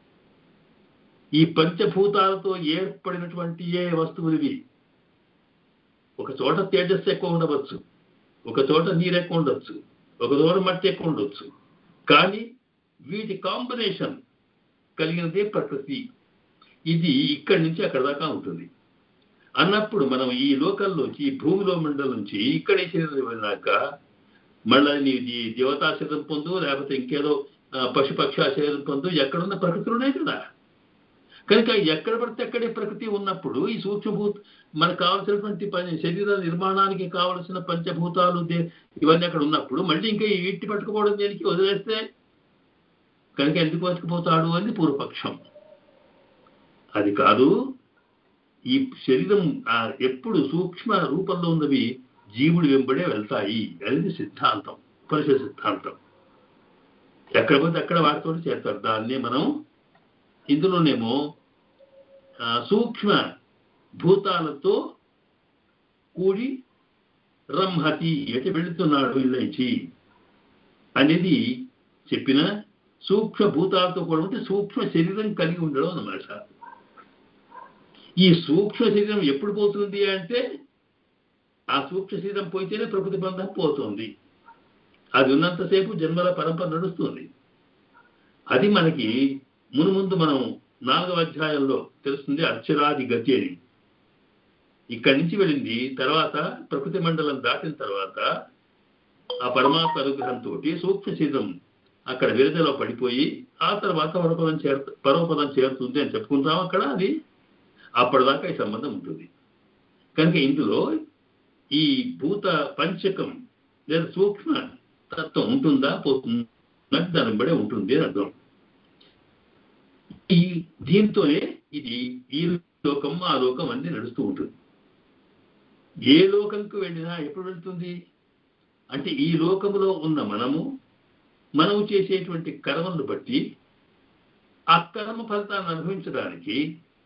ఈ పంచభూతాలతో ఏర్పడినటువంటి ఏ వస్తువులివి. ఒక చోట తేజస్సు ఎక్కువ ఉండవచ్చు, ఒక చోట నీరు ఎక్కువ ఉండొచ్చు, ఒక చోట మట్టి ఎక్కువ ఉండొచ్చు. కానీ వీటి కాంబినేషన్ కలిగినదే ప్రకృతి. ఇది ఇక్కడి నుంచి అక్కడ దాకా ఉంటుంది అన్నప్పుడు మనం ఈ లోకల్లోంచి, ఈ భూమిలో మండలం నుంచి ఇక్కడే శరీరం వెళ్ళాక మళ్ళీ నీది దేవతా శరీరం పొందు, లేకపోతే ఇంకేదో పశుపక్ష శరీరం పొందు, ఎక్కడున్న ప్రకృతిలోనే కదా. కనుక ఎక్కడ పడితే అక్కడే ప్రకృతి ఉన్నప్పుడు ఈ సూక్ష్మభూత మనకు కావలసినటువంటి శరీర నిర్మాణానికి కావలసిన పంచభూతాలు ఇవన్నీ అక్కడ ఉన్నప్పుడు మళ్ళీ ఇంకా వీటి పట్టుకుపోవడం దేనికి? వదిలేస్తే. కనుక ఎందుకు పట్టుకుపోతాడు అని పూర్వపక్షం. అది కాదు, ఈ శరీరం ఎప్పుడు సూక్ష్మ రూపంలో ఉన్నవి జీవుడు వెంబడే వెళ్తాయి అనేది సిద్ధాంతం, ఉపనిషత్ సిద్ధాంతం. ఎక్కడ పోతే అక్కడ వాటితో చేస్తారు. దాన్నే మనం ఇందులోనేమో సూక్ష్మ భూతాలతో కూడి రంహతి అంటే వెళుతున్నాడు ఇళ్ళకి అనేది చెప్పిన సూక్ష్మ భూతాలతో కూడా ఉంటే సూక్ష్మ శరీరం కలిగి ఉండడం అన్నమాట. ఈ సూక్ష్మ శరీరం ఎప్పుడు పోతుంది అంటే ఆ సూక్ష్మ శరీరం పోయితేనే ప్రకృతి బంధం పోతుంది. అది ఉన్నంతసేపు జన్మల పరంపర నడుస్తుంది. అది మనకి మునుముందు మనం 4వ అధ్యాయంలో తెలుస్తుంది. అక్షరాది గతి అని ఇక్కడి నుంచి వెళ్ళింది. తర్వాత ప్రకృతి మండలం దాటిన తర్వాత ఆ పరమాత్మ అనుగ్రహంతో సూక్ష్మ శరీరం అక్కడ విరజలో పడిపోయి ఆ తర్వాత పరమపదం చేరుతుంది అని చెప్పుకుంటాం. అక్కడ అది అప్పటిదాకా ఈ సంబంధం ఉంటుంది. కనుక ఇందులో ఈ భూత పంచకం లేదా సూక్ష్మ తత్వం ఉంటుందా పోతుందా దాని బడే ఉంటుంది అని అర్థం. ఈ దీంతోనే ఇది ఈ లోకం ఆ లోకం అన్ని నడుస్తూ ఉంటుంది. ఏ లోకంకు వెళ్ళినా ఎప్పుడు వెళ్తుంది అంటే ఈ లోకములో ఉన్న మనము చేసేటువంటి కర్మలను బట్టి ఆ కర్మ ఫలితాన్ని అనుభవించడానికి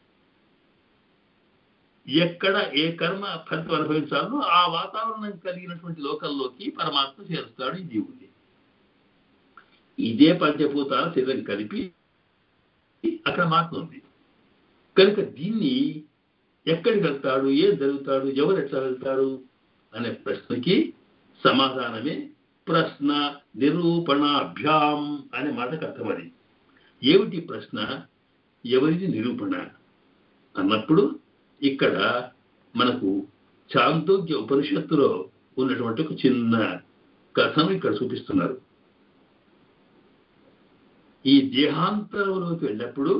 ఎక్కడ ఏ కర్మ ఫలితం అనుభవించాలో ఆ వాతావరణం కలిగినటువంటి లోకంలోకి పరమాత్మ చేరుస్తాడు ఈ జీవుడిని. ఇదే పంచభూతాల శరీరం కలిపి అక్కడ మార్పు ఉంది కనుక దీన్ని ఎక్కడికి వెళ్తాడు, ఏం జరుగుతాడు, ఎవరు ఎట్లా వెళ్తారు అనే ప్రశ్నకి సమాధానమే ప్రశ్న నిరూపణాభ్యాం అనే మాటకు అర్థం. అది ఏమిటి ప్రశ్న, ఎవరిది నిరూపణ అన్నప్పుడు ఇక్కడ మనకు చాందోగ్య ఉపనిషత్తులో ఉన్నటువంటి ఒక చిన్న కథను ఇక్కడ చూపిస్తున్నారు. ఈ దేహాంతరంలోకి వెళ్ళినప్పుడు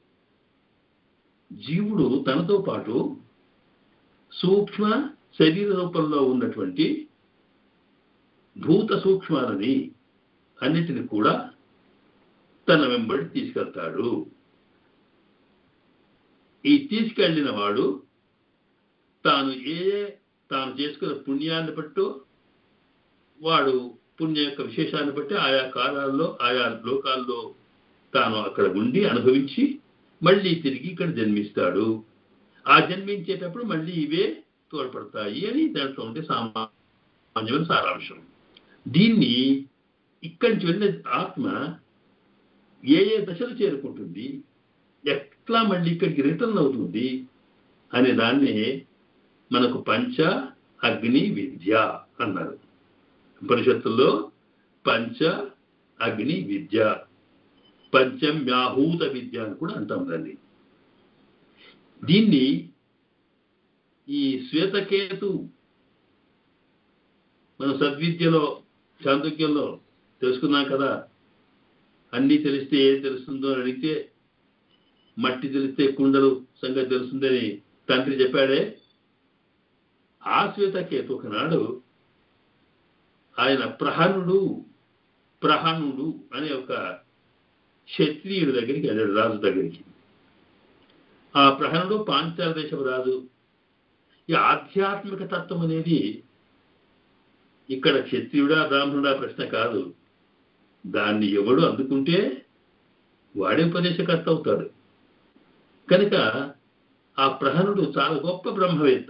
జీవుడు తనతో పాటు సూక్ష్మ శరీర రూపంలో ఉన్నటువంటి భూత సూక్ష్మాలని అన్నిటిని కూడా తన వెంబడి తీసుకెళ్తాడు. ఈ తీసుకెళ్లిన వాడు తాను చేసుకున్న పుణ్యాన్ని బట్టు వాడు పుణ్య యొక్క విశేషాన్ని బట్టి ఆయా కాలాల్లో ఆయా లోకాల్లో తాను అక్కడ ఉండి అనుభవించి మళ్ళీ తిరిగి ఇక్కడ జన్మిస్తాడు. ఆ జన్మించేటప్పుడు మళ్ళీ ఇవే తోడ్పడతాయి అని దాంట్లో ఉండే సామాన్యమైన సారాంశం. దీన్ని ఇక్కడి నుంచి వెళ్ళిన ఆత్మ ఏ దశలు చేరుకుంటుంది, ఎట్లా మళ్ళీ ఇక్కడికి రిటర్న్ అవుతుంది అనే దాన్ని మనకు పంచ అగ్ని విద్య అన్నారు. ఉపనిషత్తుల్లో పంచ అగ్ని విద్య, పంచమ్యాహూత విద్య అని కూడా అంటాం దాన్ని. దీన్ని ఈ శ్వేతకేతు మనం సద్విద్యలో చాంద్రోగ్యంలో తెలుసుకున్నాం కదా. అన్నీ తెలిస్తే ఏం తెలుస్తుందో అని అడిగితే మట్టి తెలిస్తే కుండలు సంగతి తెలుస్తుందని తండ్రి చెప్పాడే. ఆ శ్వేతకేతు ఒకనాడు ఆయన ప్రహణుడు అనే ఒక క్షత్రియుడి దగ్గరికి వెళ్ళాడు, రాజు దగ్గరికి. ఆ ప్రహణుడు పాంచాల దేశపు రాజు. ఈ ఆధ్యాత్మిక తత్వం అనేది ఇక్కడ క్షత్రియుడా బ్రాహ్మణుడా ప్రశ్న కాదు. దాన్ని ఎవడు అందుకుంటే వాడే ఉపదేశకర్త అవుతాడు. కనుక ఆ ప్రహణుడు చాలా గొప్ప బ్రహ్మవేత్త.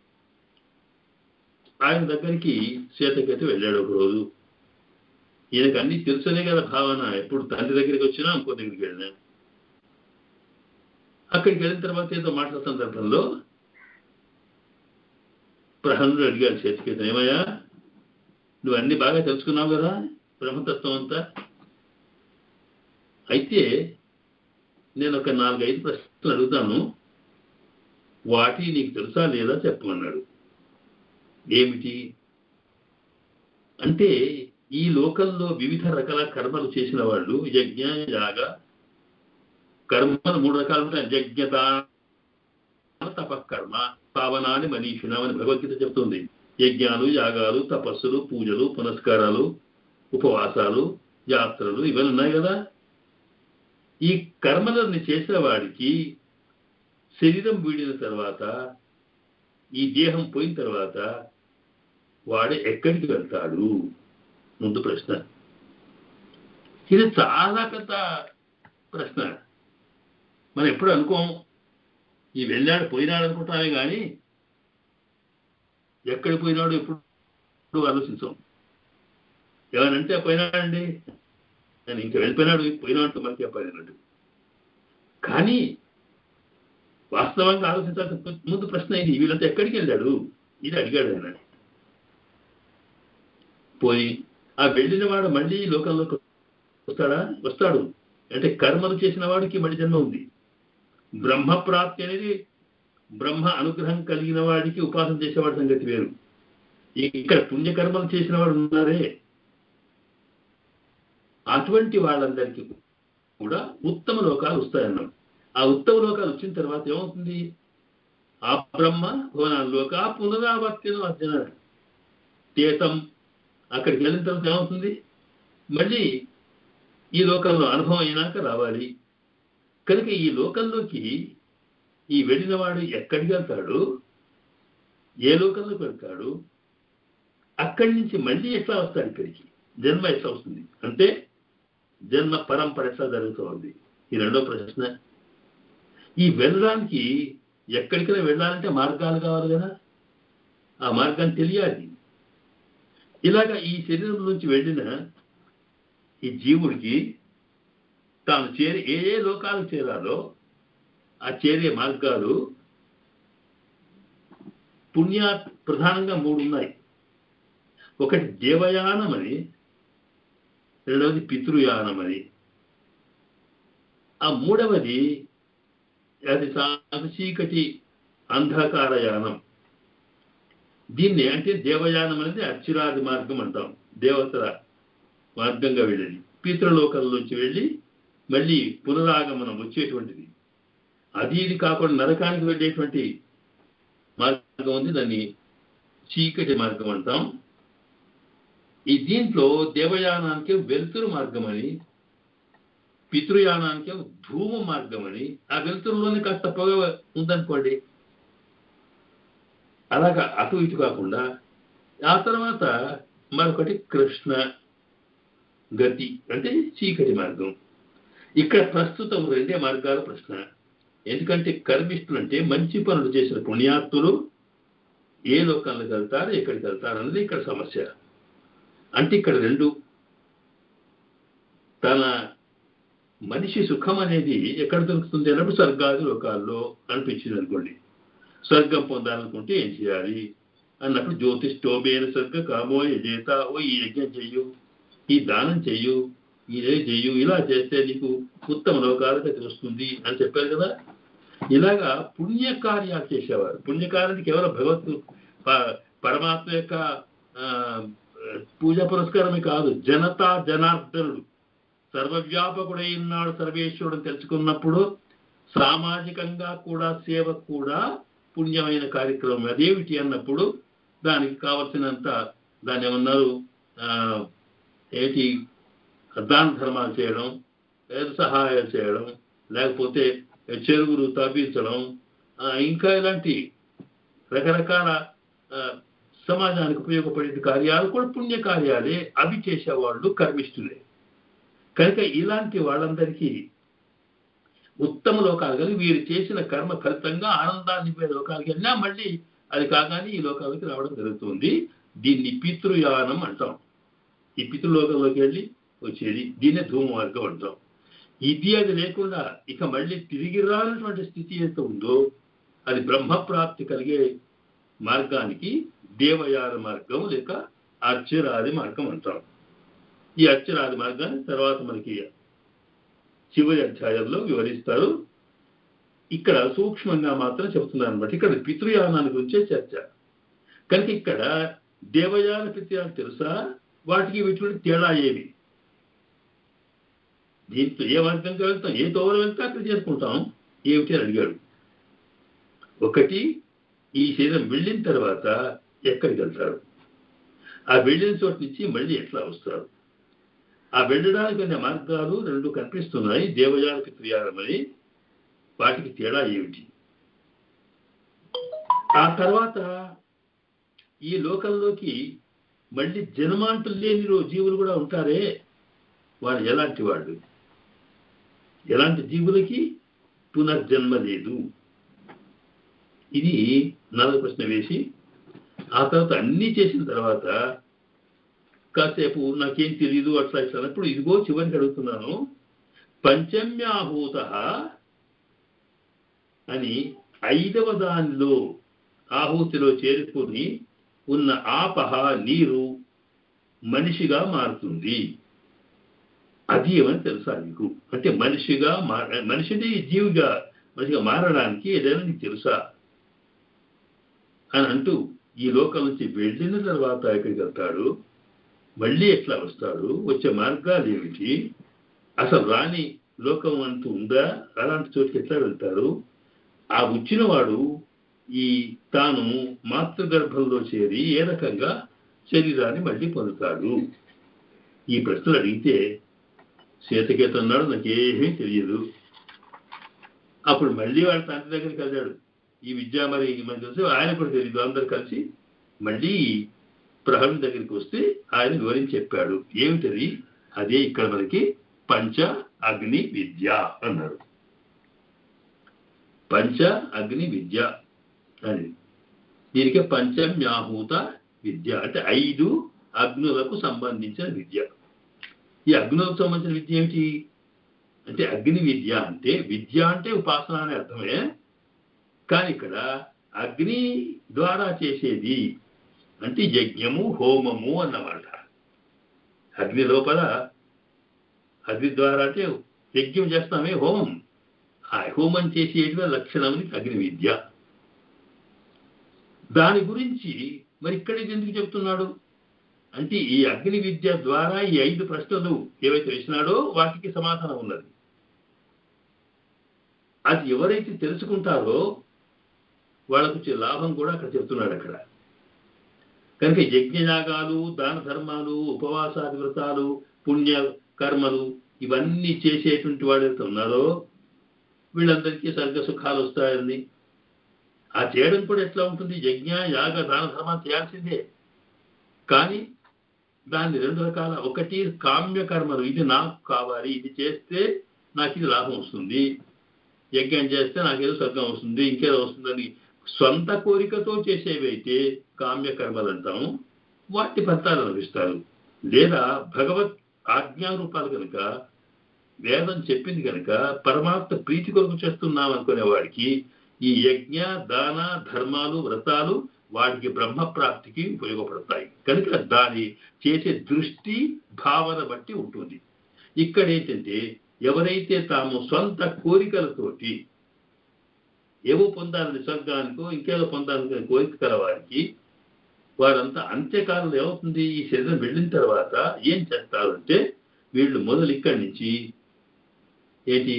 ఆయన దగ్గరికి శ్వేతకేతు వెళ్ళాడు ఒక రోజు. ఈయనకు అన్ని తెలుసనే కదా భావన. ఎప్పుడు తండ్రి దగ్గరికి వచ్చినా ఇంకో దగ్గరికి వెళ్ళినా. అక్కడికి వెళ్ళిన తర్వాత ఏదో మాటల సందర్భంలో ప్రహణుడు అడిగాడు శ్వేతకేతు, ఏమయ్యా నువ్వు అన్ని బాగా తెలుసుకున్నావు కదా బ్రహ్మతత్వం అంతా, అయితే నేను ఒక 4-5 ప్రశ్నలు అడుగుతాను, వాటి నీకు తెలుసా లేదా చెప్పమన్నాడు. ఏమిటి అంటే ఈ లోకంలో వివిధ రకాల కర్మలు చేసిన వాళ్ళు యజ్ఞ యాగ కర్మలు 3 రకాలు ఉంటాయి. యజ్ఞత తపకర్మ పావనాన్ని మనీషిణం అని భగవద్గీత చెప్తుంది. యజ్ఞాలు యాగాలు తపస్సులు పూజలు పునస్కారాలు ఉపవాసాలు యాత్రలు ఇవన్నీ ఉన్నాయి కదా. ఈ కర్మలని చేసిన వాడికి శరీరం వీడిన తర్వాత ఈ దేహం పోయిన తర్వాత వాడు ఎక్కడికి వెళ్తాడు ముందు ప్రశ్న. ఇది చాలా పెద్ద ప్రశ్న. మనం ఎప్పుడు అనుకోము. ఈ వెళ్ళాడు పోయినాడు అనుకుంటామే కానీ ఎక్కడికి పోయినాడు ఎప్పుడు ఆలోచించాం. ఏమనంటే పోయినాడండి నేను ఇంకా వెళ్ళిపోయినాడు పోయినాడు మనకి చెప్పాలన్నట్టు. కానీ వాస్తవంగా ఆలోచించాల్సిన ముందు ప్రశ్న ఇది, వీళ్ళంతా ఎక్కడికి వెళ్ళాడు ఇది అడిగాడు ఆయన. పోయి ఆ వెళ్ళిన వాడు మళ్ళీ లోకంలోకి వస్తాడు అంటే కర్మలు చేసిన వాడికి మళ్ళీ జన్మ ఉంది. బ్రహ్మప్రాప్తి అనేది బ్రహ్మ అనుగ్రహం కలిగిన వాడికి ఉపాసన చేసేవాడి సంగతి వేరు. ఇక్కడ పుణ్యకర్మలు చేసిన వాడు ఉన్నారే, అటువంటి వాళ్ళందరికీ కూడా ఉత్తమ లోకాలు వస్తాయన్నాం. ఆ ఉత్తమ లోకాలు వచ్చిన తర్వాత ఏమవుతుంది, ఆ బ్రహ్మ భువనాల్లోక పునరావర్తనం అర్జున తీతం. అక్కడికి వెళ్ళిన తర్వాత ఏమవుతుంది, మళ్ళీ ఈ లోకంలో అనుభవం అయినాక రావాలి. కనుక ఈ లోకంలోకి ఈ వెళ్ళినవాడు ఎక్కడికి వెళ్తాడు, ఏ లోకంలోకి వెళ్తాడు, అక్కడి నుంచి మళ్ళీ ఎట్లా వస్తాడు ఇక్కడికి, జన్మ ఎట్లా వస్తుంది అంటే జన్మ పరంపర ఎట్లా జరుగుతుంది. ఈ రెండో ప్రశ్న. ఈ వెళ్ళడానికి ఎక్కడికైనా వెళ్ళాలంటే మార్గాలు కావాలి కదా, ఆ మార్గాన్ని తెలియాలి. ఇలాగా ఈ శరీరం నుంచి వెళ్ళిన ఈ జీవుడికి తాను ఏ ఏ లోకాలకు చేరాలో ఆ చేరే మార్గాలు ప్రధానంగా 3 ఉన్నాయి. ఒకటి దేవయానం అని, రెండవది పితృయానం అని, ఆ మూడవది అది చీకటి అంధకారయానం. దీన్ని అంటే దేవయానం అనేది అర్చిరాది మార్గం అంటాం, దేవతల మార్గంగా వెళ్ళేది. పితృలోకంలోంచి వెళ్ళి మళ్ళీ పునరాగమనం వచ్చేటువంటిది. అది ఇది కాకుండా నరకానికి వెళ్ళేటువంటి మార్గం ఉంది, దాన్ని చీకటి మార్గం అంటాం. ఈ దీంట్లో దేవయానానికి వెలుతురు మార్గం అని, పితృయానానికి ధూమ మార్గం అని. ఆ వెలుతురులోనే కాస్త పొగ ఉందనుకోండి, అలాగా అటు ఇటు కాకుండా. ఆ తర్వాత మరొకటి కృష్ణ గతి అంటే చీకటి మార్గం. ఇక్కడ ప్రస్తుతం 2 మార్గాల ప్రశ్న. ఎందుకంటే కర్మిష్ఠులు అంటే మంచి పనులు చేసిన పుణ్యాత్తులు ఏ లోకాలకు వెళ్తారు, ఎక్కడికి వెళ్తారు అన్నది ఇక్కడ సమస్య. అంటే ఇక్కడ 2, తన మనిషి సుఖం అనేది ఎక్కడ దొరుకుతుంది అన్నప్పుడు స్వర్గాది లోకాల్లో అనిపించింది అనుకోండి. స్వర్గం పొందాలనుకుంటే ఏం చేయాలి అన్నప్పుడు జ్యోతిష్ఠోమేన స్వర్గ కామో యజేత, ఓ ఈ యజ్ఞం చెయ్యు, ఈ దానం చెయ్యు, ఇదే చెయ్యు, ఇలా చేస్తే నీకు ఉత్తమ లోకాలకు వస్తుంది అని చెప్పారు కదా. ఇలాగా పుణ్యకార్యాలు చేసేవారు. పుణ్యకార్యానికి కేవలం పరమాత్మ యొక్క పూజా పురస్కారమే కాదు, జనార్దనుడు సర్వవ్యాపకుడై ఉన్నాడు, సర్వేశ్వరుడు తెలుసుకున్నప్పుడు సామాజికంగా కూడా సేవ కూడా పుణ్యమైన కార్యక్రమం. అదేమిటి అన్నప్పుడు దానికి కావలసినంత దాన్ని ఏమన్నారు, ఏంటి దాన ధర్మాలు చేయడం, సహాయాలు చేయడం, లేకపోతే చెరువులు తవ్వించడం, ఇంకా ఇలాంటి రకరకాల సమాజానికి ఉపయోగపడే కార్యాలు కూడా పుణ్య కార్యాలే. అవి చేసేవాళ్ళు కర్మిష్ఠులే. కనుక ఇలాంటి వాళ్ళందరికీ ఉత్తమ లోకాలు కలిగి వీరు చేసిన కర్మ ఫలితంగా ఆనందాన్ని ఇవ్వే లోకాలకి వెళ్ళినా మళ్ళీ అది కాగానే ఈ లోకాలకి రావడం జరుగుతుంది. దీన్ని పితృయానం అంటాం. ఈ పితృలోకంలోకి వెళ్ళి వచ్చేది దీన్నే ధూమ మార్గం అంటాం. ఇది అది లేకుండా ఇక మళ్ళీ తిరిగి రానటువంటి స్థితి ఎంత ఉందో అది బ్రహ్మప్రాప్తి కలిగే మార్గానికి దేవయాన మార్గం లేక అర్చిరాది మార్గం అంటాం. ఈ అర్చిరాది మార్గాన్ని తర్వాత మనకి చివరి అధ్యాయంలో వివరిస్తారు. ఇక్కడ సూక్ష్మంగా మాత్రం చెబుతున్నారు అనమాట. ఇక్కడ పితృయానాన్ని గురించే చర్చ. కనుక ఇక్కడ దేవయాన పితృయానం తెలుసా, వాటికి వీటి తేడా ఏమి, దీంతో ఏ మార్గంగా వెళ్తాం, ఏ తోవలో వెళ్తే అక్కడ చేసుకుంటాం ఏమిటి అని అడిగాడు. ఒకటి, ఈ శరీరం వెళ్ళిన తర్వాత ఎక్కడికి వెళ్తాడు, ఆ వెళ్ళిన చోటు నుంచి మళ్ళీ ఎట్లా వస్తాడు, ఆ వెళ్ళడానికి అనే మార్గాలు 2 కనిపిస్తున్నాయి, దేవయాన పితృయానం అని. వాటికి తేడా ఏమిటి, ఆ తర్వాత ఈ లోకంలోకి మళ్ళీ జన్మాంతులు లేని జీవులు కూడా ఉంటారే, వాడు ఎలాంటి వాడు, ఎలాంటి జీవులకి పునర్జన్మ లేదు. ఇది 4వ ప్రశ్న వేసి ఆ తర్వాత అన్నీ చేసిన తర్వాత కాసేపు నాకేం తెలియదు అట్లా ఇట్లా అన్నప్పుడు ఇదిగో చివరికి అడుగుతున్నాను, పంచమ్యాహూత అని 5వ దానిలో ఆహూతిలో చేరుకొని ఉన్న ఆపహ నీరు మనిషిగా మారుతుంది. అది ఏమని తెలుసా నీకు అంటే మనిషిగా మనిషిని జీవిగా మనిషిగా మారడానికి ఏదైనా నీకు తెలుసా అని అంటూ ఈ లోకం నుంచి వెళ్ళిన తర్వాత ఎక్కడికి వెళ్తాడు, మళ్ళీ ఎట్లా వస్తాడు, వచ్చే మార్గాలు ఏమిటి, అసలు రాని లోకం అంటూ ఉందా, అలాంటి చోటుకి ఎట్లా వెళ్తారు, ఆ వచ్చిన వాడు ఈ తాను మాతృగర్భంలో చేరి ఏ రకంగా శరీరాన్ని మళ్ళీ పొందుతాడు. ఈ ప్రశ్నలు అడిగితే సీతకేత అన్నాడు, నాకేమీ తెలియదు, అప్పుడు మళ్ళీ వాళ్ళ తండ్రి దగ్గరికి వెళ్ళాడు. ఈ విద్య మరి మనకి తెలిసి ఆయన కూడా తెలియదు. అందరు కలిసి మళ్ళీ ప్రహ్లాదుని దగ్గరికి వస్తే ఆయన వివరించి చెప్పాడు. ఏమిటది? అదే ఇక్కడ మనకి పంచ అగ్ని విద్య అన్నాడు. పంచ అగ్ని విద్య అని. దీనికి పంచమ్యాహూత విద్య అంటే 5 అగ్నులకు సంబంధించిన విద్య. ఈ అగ్నులకు సంబంధించిన విద్య ఏమిటి అంటే అగ్ని విద్య అంటే విద్య అంటే ఉపాసన అనే అర్థమే. కానీ ఇక్కడ అగ్ని ద్వారా చేసేది అంటే యజ్ఞము హోమము అన్నమాట. అగ్ని లోపల అగ్ని ద్వారా అంటే యజ్ఞం చేస్తామే హోమం. ఆ హోమం చేసేటువంటి లక్షణం అగ్ని విద్య. దాని గురించి మరి ఇక్కడ ఎందుకు చెప్తున్నాడు అంటే ఈ అగ్ని విద్య ద్వారా ఈ 5 ప్రశ్నలు ఏవైతే వేసినాడో వాటికి సమాధానం ఉన్నది. అది ఎవరైతే తెలుసుకుంటారో వాళ్ళకు వచ్చే లాభం కూడా అక్కడ చెప్తున్నాడు. అక్కడ కనుక యజ్ఞయాగాలు, దాన ధర్మాలు, ఉపవాసాది వ్రతాలు, పుణ్య కర్మలు ఇవన్నీ చేసేటువంటి వాళ్ళైతే ఉన్నారో వీళ్ళందరికీ సర్గ సుఖాలు వస్తాయని. ఆ చేయడం కూడా ఎట్లా ఉంటుంది? యజ్ఞ యాగ దాన ధర్మాలు చేయాల్సిందే. కానీ దాన్ని 2 రకాల, ఒకటి కామ్య కర్మలు, ఇది నాకు కావాలి, ఇది చేస్తే నాకు ఇది లాభం వస్తుంది, యజ్ఞం చేస్తే నాకేదో స్వర్గం వస్తుంది, ఇంకేదో వస్తుందని సొంత కోరికతో చేసేవైతే కామ్య కర్మలు అంటాము. వాటి ఫలితాలు లభిస్తారు. లేదా భగవత్ ఆజ్ఞారూపాలు కనుక వేదం చెప్పింది కనుక పరమాత్మ ప్రీతి కొరకు చేస్తున్నాం అనుకునే వాడికి ఈ యజ్ఞ దాన ధర్మాలు వ్రతాలు వాటికి బ్రహ్మప్రాప్తికి ఉపయోగపడతాయి. కనుక దాని చేసే దృష్టి భావన బట్టి ఉంటుంది. ఇక్కడ ఏంటంటే ఎవరైతే తాము సొంత కోరికలతోటి ఏవో పొందాలని స్వర్గానికో ఇంకేదో పొందాలని కోరిక కల వారికి వారంతా అంత్యకాలంలో ఏమవుతుంది? ఈ శరీరం వెళ్ళిన తర్వాత ఏం చేస్తారు అంటే వీళ్ళు మొదలు ఇక్కడి నుంచి ఏంటి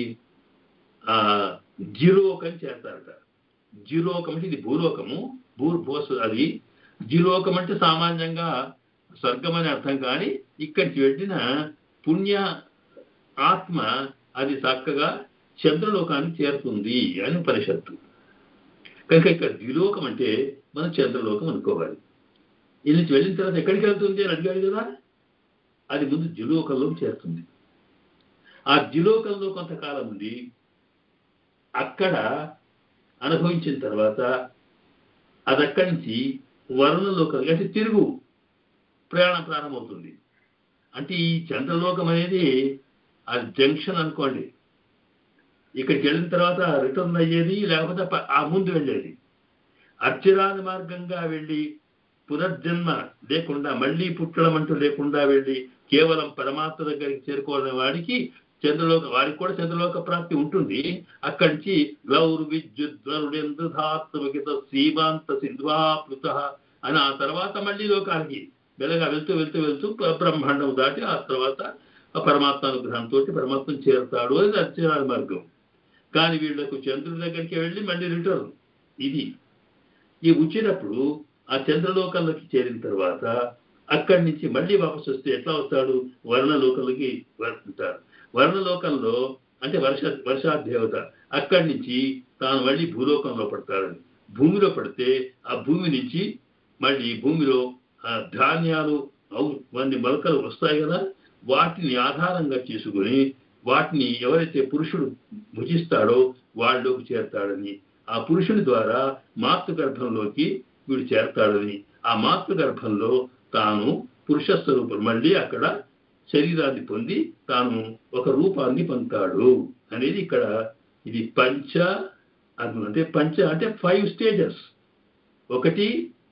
జిలోకం చేస్తారట. జిలోకం అంటే ఇది భూలోకము, అది జిలోకం అంటే సామాన్యంగా స్వర్గం అని అర్థం. కానీ ఇక్కడికి వెళ్ళిన పుణ్య ఆత్మ అది చక్కగా చంద్రలోకానికి చేరుతుంది అని ఉపనిషత్తు. కనుక ఇక్కడ ద్విలోకం అంటే మనం చంద్రలోకం అనుకోవాలి. ఇది నుంచి వెళ్ళిన తర్వాత ఎక్కడికి వెళ్తుంది అని అడిగాడు కదా, అది ముందు ద్విలోకంలో చేరుతుంది. ఆ ద్విలోకంలో కొంతకాలం ఉంది, అక్కడ అనుభవించిన తర్వాత అది అక్కడి నుంచి వరుణలోకం అంటే తిరుగు ప్రయాణం ప్రారంభమవుతుంది. అంటే ఈ చంద్రలోకం అనేది అది జంక్షన్ అనుకోండి. ఇక్కడికి వెళ్ళిన తర్వాత రిటర్న్ అయ్యేది, లేకపోతే ఆ ముందు వెళ్ళేది. అర్చిరాది మార్గంగా వెళ్ళి పునర్జన్మ లేకుండా మళ్ళీ పుట్టడం అంటూ లేకుండా వెళ్ళి కేవలం పరమాత్మ దగ్గరికి చేరుకోవడం వాడికి వారికి కూడా చంద్రలోక ప్రాప్తి ఉంటుంది. అక్కడి నుంచి గౌరు విద్యుద్వరుడెందుధాత్మకిత సీమాంత సింధ్వాప్లుత అని ఆ తర్వాత మళ్ళీ లోకానికి వెలగా వెళ్తూ వెళ్తూ వెళ్తూ బ్రహ్మాండం దాటి ఆ తర్వాత ఆ పరమాత్మ అనుగ్రహంతో పరమాత్మను చేరుతాడు. అది అర్చిరాది మార్గం. కానీ వీళ్లకు చంద్రుడి దగ్గరికి వెళ్ళి మళ్ళీ రిటర్న్. ఇది ఈ వచ్చినప్పుడు ఆ చంద్రలోకంలోకి చేరిన తర్వాత అక్కడి నుంచి మళ్ళీ వాపసు వస్తే ఎట్లా వస్తాడు? వర్ణలోకంలోకి ఉంటారు. వర్ణలోకంలో అంటే వర్షాదేవత అక్కడి నుంచి తాను మళ్ళీ భూలోకంలో పడతాడని. భూమిలో పడితే ఆ భూమి నుంచి మళ్ళీ భూమిలో ధాన్యాలు కొన్ని మొలకలు వస్తాయి కదా, వాటిని ఆధారంగా చేసుకుని వాటిని ఎవరైతే పురుషుడు భుజిస్తాడో వాళ్ళలోకి చేరతాడని, ఆ పురుషుని ద్వారా మాతృగర్భంలోకి వీడు చేరతాడని, ఆ మాతృగర్భంలో తాను పురుష స్వరూపం మళ్ళీ అక్కడ శరీరాన్ని పొంది తాను ఒక రూపాన్ని పొందుతాడు అనేది ఇక్కడ. ఇది పంచ అంటే 5 స్టేజెస్. ఒకటి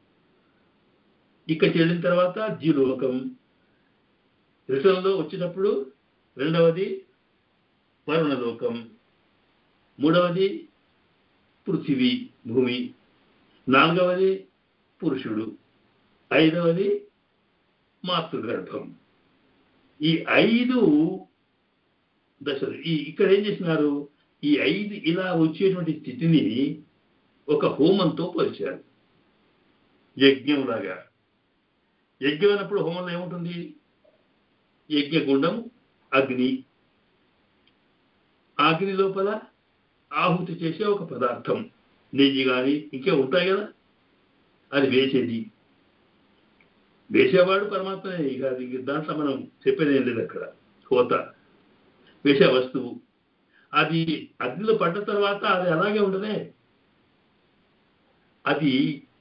ఇక్కడ వెళ్ళిన తర్వాత ద్విలోకం, రిటర్న్లో వచ్చినప్పుడు రెండవది వరుణలోకం, మూడవది పృథివీ భూమి, నాలుగవది పురుషుడు, ఐదవది మాతృగర్భం. ఈ 5 దశలు ఇక్కడ ఏం చేసినారు? ఈ 5 ఇలా వచ్చేటువంటి స్థితిని ఒక హోమంతో పోల్చారు. యజ్ఞం లాగా. యజ్ఞం అన్నప్పుడు హోమంలో ఏముంటుంది? యజ్ఞగుండం, అగ్ని, అగ్ని లోపల ఆహుతి చేసే ఒక పదార్థం. నెయ్యి కానీ ఇంకే ఉంటాయి కదా, అది వేసేది. వేసేవాడు పరమాత్మనే. ఇక అది దాంట్లో మనం చెప్పేది ఏం లేదు. అక్కడ కోత వేసే వస్తువు అది అగ్నిలో పడ్డ తర్వాత అది అలాగే ఉండదే. అది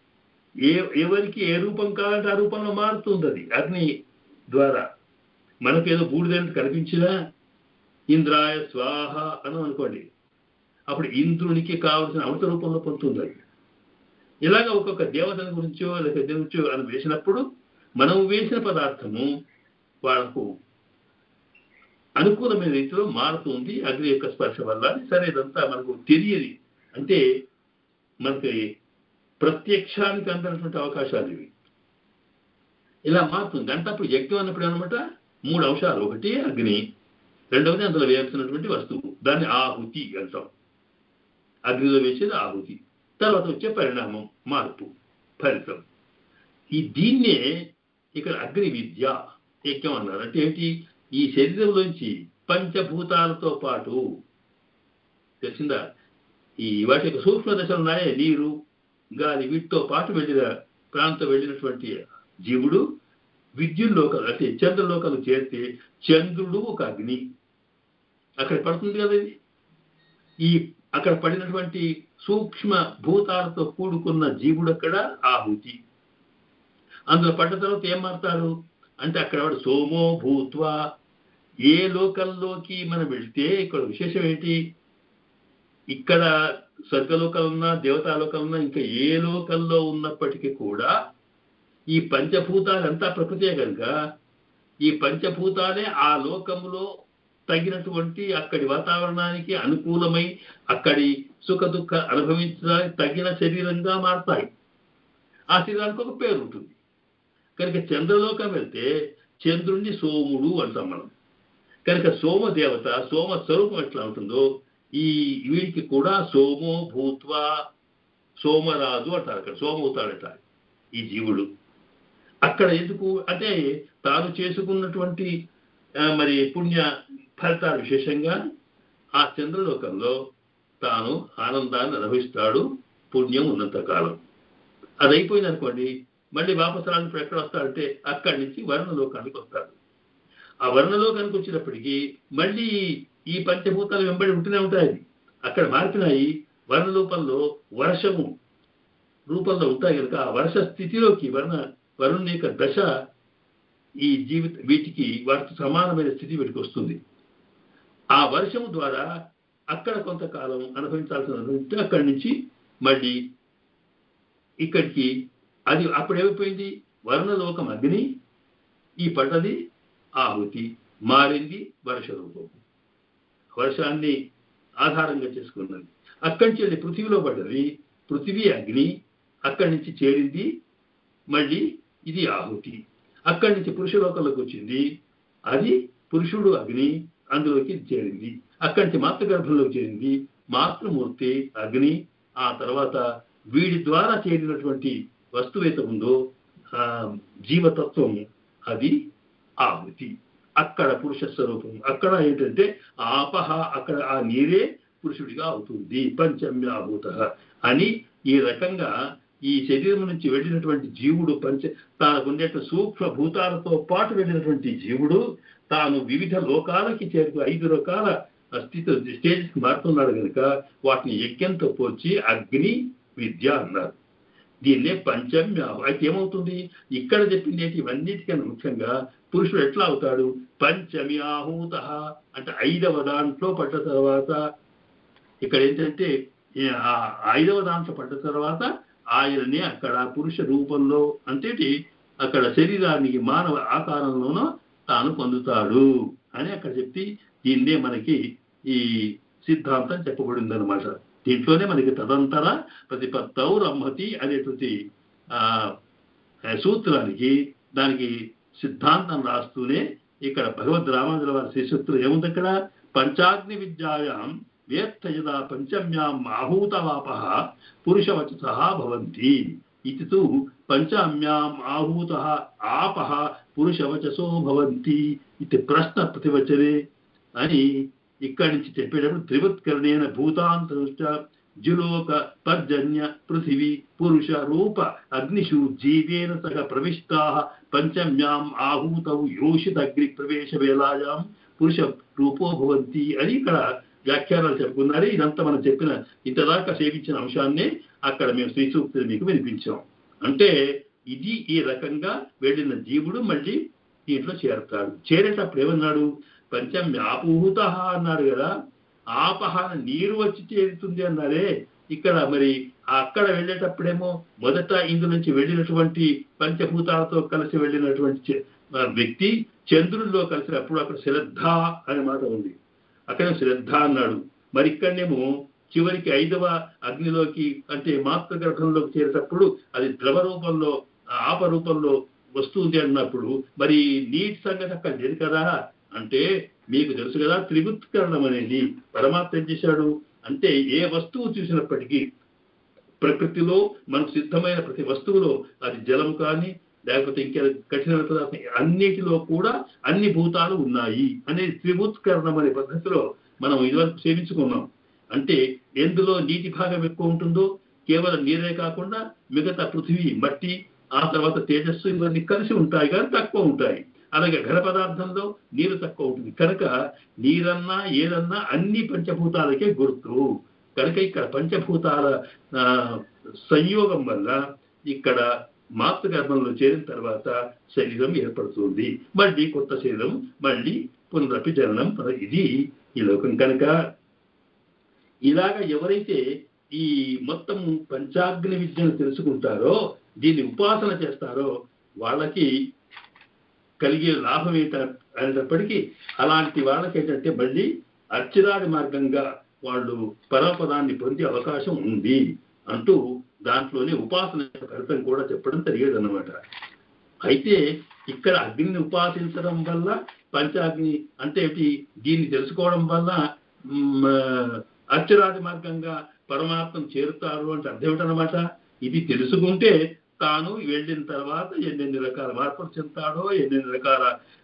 ఎవరికి ఏ రూపం కావాలంటే ఆ రూపంలో మారుతుంది. అది అగ్ని ద్వారా మనకేదో బూడిదని కనిపించినా ఇంద్రాయ స్వాహ అని అనుకోండి, అప్పుడు ఇంద్రునికి కావలసిన అమృత రూపంలో పొందుతుంది. అది ఇలాగ ఒక్కొక్క దేవతల గురించో లేక గురించో అని వేసినప్పుడు మనం వేసిన పదార్థము వాళ్ళకు అనుకూలమైన రీతిలో మారుతుంది అగ్ని యొక్క స్పర్శ వల్ల. సరే, ఇదంతా మనకు తెలియదు, అంటే మనకి ప్రత్యక్షానికి అందనటువంటి అవకాశాలు ఇవి. ఇలా మారుతుంది అంటే అప్పుడు యజ్ఞం అన్నప్పుడు ఏమన్నమాట, 3 అంశాలు. ఒకటి అగ్ని, రెండవది అందులో వేయాల్సినటువంటి వస్తువు, దాన్ని ఆహుతి అంటాం. అగ్నిలో వేసేది ఆహుతి. తర్వాత వచ్చే పరిణామం, మార్పు, ఫలితం. దీన్నే ఇక్కడ అగ్ని విద్య యజ్ఞం అన్నారు. అంటే ఏంటి, ఈ శరీరంలోంచి పంచభూతాలతో పాటు, తెలిసిందా, ఈ వాటి యొక్క సూక్ష్మ దశలు ఉన్నాయే, నీరు, గాలి, వీటితో పాటు ప్రాంతం వెళ్ళినటువంటి జీవుడు విద్యుల్లోకాలు అంటే చంద్రలోకాలు చేరితే చంద్రుడు ఒక అగ్ని అక్కడ పడుతుంది కదా. ఈ అక్కడ పడినటువంటి సూక్ష్మ భూతాలతో కూడుకున్న జీవుడు అక్కడ ఆహుతి. అందులో పడ్డ తర్వాత ఏం మారుతాడు అంటే అక్కడ వాడు సోమో భూత్వా. ఏ లోకంలోకి మనం వెళ్తే ఇక్కడ విశేషం ఏంటి, ఇక్కడ స్వర్గలోకాలున్నా దేవతాలోకాలున్నా ఇంకా ఏ లోకంలో ఉన్నప్పటికీ కూడా ఈ పంచభూతాలంతా ప్రకృతే కనుక ఈ పంచభూతాలే ఆ లోకంలో తగినటువంటి అక్కడి వాతావరణానికి అనుకూలమై అక్కడి సుఖ దుఃఖ అనుభవించడానికి తగిన శరీరంగా మారుతాయి. ఆ శరీరానికి ఒక పేరు ఉంటుంది కనుక చంద్రలోకం వెళ్తే చంద్రుణ్ణి సోముడు అంటాం మనం. కనుక సోమ దేవత, సోమ స్వరూపం ఎట్లా ఉంటుందో ఈ వీడికి కూడా సోమో భూత్వా సోమరాజు అంటారు. అక్కడ సోమవుతాడట ఈ జీవుడు. అక్కడ ఎందుకు అంటే తాను చేసుకున్నటువంటి మరి పుణ్య ఫలితాలు విశేషంగా ఆ చంద్రలోకంలో తాను ఆనందాన్ని అనుభవిస్తాడు పుణ్యం ఉన్నంత కాలం. అది అయిపోయింది అనుకోండి, మళ్ళీ వాపసు రానికి ఎక్కడ వస్తాడంటే అక్కడి నుంచి వర్ణలోకానికి వస్తాడు. ఆ వర్ణలోకానికి వచ్చినప్పటికీ మళ్ళీ ఈ పంచభూతాలు వెంబడి ఉంటూనే ఉంటాయి. అక్కడ మార్పినాయి వర్ణరూపంలో వర్షము రూపంలో ఉంటాయి కనుక ఆ వర్ష స్థితిలోకి వరుణుని యొక్క దశ ఈ వీటికి వాటికి సమానమైన స్థితి వీటికి వస్తుంది. ఆ వర్షము ద్వారా అక్కడ కొంతకాలం అనుభవించాల్సిన అక్కడి నుంచి మళ్ళీ ఇక్కడికి అది అప్పుడు ఏమైపోయింది, వర్ణలోకం అగ్ని, ఈ పడ్డది ఆహుతి, మారింది వర్ష రూపం. వర్షాన్ని ఆధారంగా చేసుకున్నది. అక్కడి నుంచి వెళ్ళి పృథివీలో పడ్డది, పృథివీ అగ్ని, అక్కడి నుంచి చేరింది మళ్ళీ ఇది ఆహుతి. అక్కడి నుంచి పురుషలోకంలోకి వచ్చింది, అది పురుషుడు అగ్ని, అందులోకి చేరింది. అక్కడి నుంచి మాతృగర్భంలోకి చేరింది, మాతృమూర్తి అగ్ని. ఆ తర్వాత వీడి ద్వారా చేరినటువంటి వస్తువేత ఉందో జీవతత్వం, అది ఆహుతి. అక్కడ పురుష స్వరూపం. అక్కడ ఏంటంటే ఆపహ, అక్కడ ఆ నీరే పురుషుడిగా అవుతుంది. పంచమ్యాభూత అని ఈ రకంగా ఈ శరీరం నుంచి వెళ్ళినటువంటి జీవుడు తాను ఉండేట సూక్ష్మ భూతాలతో పాటు వెళ్ళినటువంటి జీవుడు తాను వివిధ లోకాలకి చేరుకు 5 రకాల స్టేజ్కి మారుతున్నాడు కనుక వాటిని యజ్ఞంతో పోల్చి అగ్ని విద్య అన్నారు. దీన్నే పంచమ్యాహు. అయితే ఏమవుతుంది, ఇక్కడ చెప్పింది ఏంటి, ఇవన్నిటికన్నా ముఖ్యంగా పురుషుడు ఎట్లా అవుతాడు, పంచమ్యాహూత అంటే 5వ దాంట్లో పడ్డ తర్వాత, ఇక్కడ ఏంటంటే 5వ దాంట్లో పడ్డ తర్వాత ఆయననే అక్కడ పురుష రూపంలో అంటే అక్కడ శరీరానికి మానవ ఆకారంలోనూ తాను పొందుతాడు అని అక్కడ చెప్పి దీన్నే మనకి ఈ సిద్ధాంతం చెప్పబడింది అనమాట. దీంట్లోనే మనకి తదంతర ప్రతిపత్తౌ రమ్మతి అనేటువంటి సూత్రానికి దానికి సిద్ధాంతం రాస్తూనే ఇక్కడ భగవద్ రామానుజుల వారి శ్రీసూత్రులు ఏముంది, అక్కడ పంచాగ్ని విద్యాయాం వేత్త యదా పంచమ్యాం ఆహూతవాపః పురుషవచసః భవంతి ఇతి తు పంచమ్యాం ఆహూతః ఆపః పురుషవచసో భవంతి ఇది ప్రశ్న ప్రతివచనే అని ఇక్కడి నుంచి చెప్పేటప్పుడు త్రివత్కరణేన భూతాంతరుష్ట జులోక పర్జన్య పృథివీ పురుష రూప అగ్నిషు జీవేన సహ ప్రవిష్టా పంచమ్యాం ఆహూతౌ యోషిత అగ్ని ప్రవేశ వేళాయాం పురుష రూపో భవంతి అని ఇక్కడ వ్యాఖ్యానాలు చెప్పుకున్నారు. ఇదంతా మనం చెప్పిన ఇంతదాకా సేవించిన అంశాన్నే అక్కడ మేము శ్రీ సూక్తులు మీకు వినిపించాం. అంటే ఇది ఈ రకంగా వెళ్ళిన జీవుడు మళ్ళీ దీంట్లో చేరతాడు. చేరేటప్పుడు ఏమన్నాడు? పంచమ్యాపూత అన్నాడు కదా, ఆపహాన నీరు వచ్చి చేరుతుంది అన్నారే. ఇక్కడ మరి అక్కడ వెళ్ళేటప్పుడేమో మొదట ఇందు నుంచి వెళ్ళినటువంటి పంచభూతాలతో కలిసి వెళ్ళినటువంటి వ్యక్తి చంద్రుల్లో కలిసినప్పుడు అక్కడ శ్రద్ధ అనే మాట ఉంది, అక్కడ శ్రద్ధ అన్నాడు. మరి ఇక్కడనేమో చివరికి 5వ అగ్నిలోకి అంటే మాతృగర్భంలోకి చేరేటప్పుడు అది ద్రవ రూపంలో ఆప రూపంలో వస్తుంది అన్నప్పుడు మరి నీటి సంగతి అక్కడ లేదు కదా. అంటే మీకు తెలుసు కదా, త్రిగుత్కరణం అనేది పరమాత్మ ఏం చేశాడు అంటే ఏ వస్తువు చూసినప్పటికీ ప్రకృతిలో మనకు సిద్ధమైన ప్రతి వస్తువులో అది జలం కానీ లేకపోతే ఇంకా కఠినమైన పదార్థం అన్నిటిలో కూడా అన్ని భూతాలు ఉన్నాయి అనేది త్రిగుత్కరణం అనే పద్ధతిలో మనం ఇదివరకు సేవించుకున్నాం. అంటే ఎందులో నీటి భాగం ఎక్కువ ఉంటుందో కేవలం నీరే కాకుండా మిగతా పృథివీ, మట్టి, ఆ తర్వాత తేజస్సు ఇవన్నీ కలిసి ఉంటాయి కానీ తక్కువ ఉంటాయి. అలాగే ఘన పదార్థంలో నీరు తక్కువ ఉంటుంది కనుక నీరన్నా ఏదన్నా అన్ని పంచభూతాలకే గుర్తు. కనుక ఇక్కడ పంచభూతాల సంయోగం వల్ల ఇక్కడ మాతృగర్భంలో చేరిన తర్వాత శరీరం ఏర్పడుతుంది. మళ్ళీ కొత్త శరీరం, మళ్ళీ పునరపి జననం. ఇది ఈ లోకం. కనుక ఇలాగ ఎవరైతే ఈ మొత్తం పంచాగ్ని విద్యను తెలుసుకుంటారో, దీన్ని ఉపాసన చేస్తారో వాళ్ళకి కలిగే లాభం అనేటప్పటికీ అలాంటి వాళ్ళకి ఏంటంటే మళ్ళీ అర్చిరాది మార్గంగా వాళ్ళు పరమపదాన్ని పొందే అవకాశం ఉంది అంటూ దాంట్లోనే ఉపాసన ఫలితం కూడా చెప్పడం జరిగేదన్నమాట. అయితే ఇక్కడ అగ్నిని ఉపాసించడం వల్ల పంచాగ్ని అంటే దీన్ని తెలుసుకోవడం వల్ల అర్చరాది మార్గంగా పరమాత్మను చేరుతారు అంటే అర్థం ఏమిటన్నమాట. ఇది తెలుసుకుంటే తాను వెళ్ళిన తర్వాత ఎన్నెన్ని రకాల మార్పులు చెందుతాడో, ఎన్నెన్ని రకాల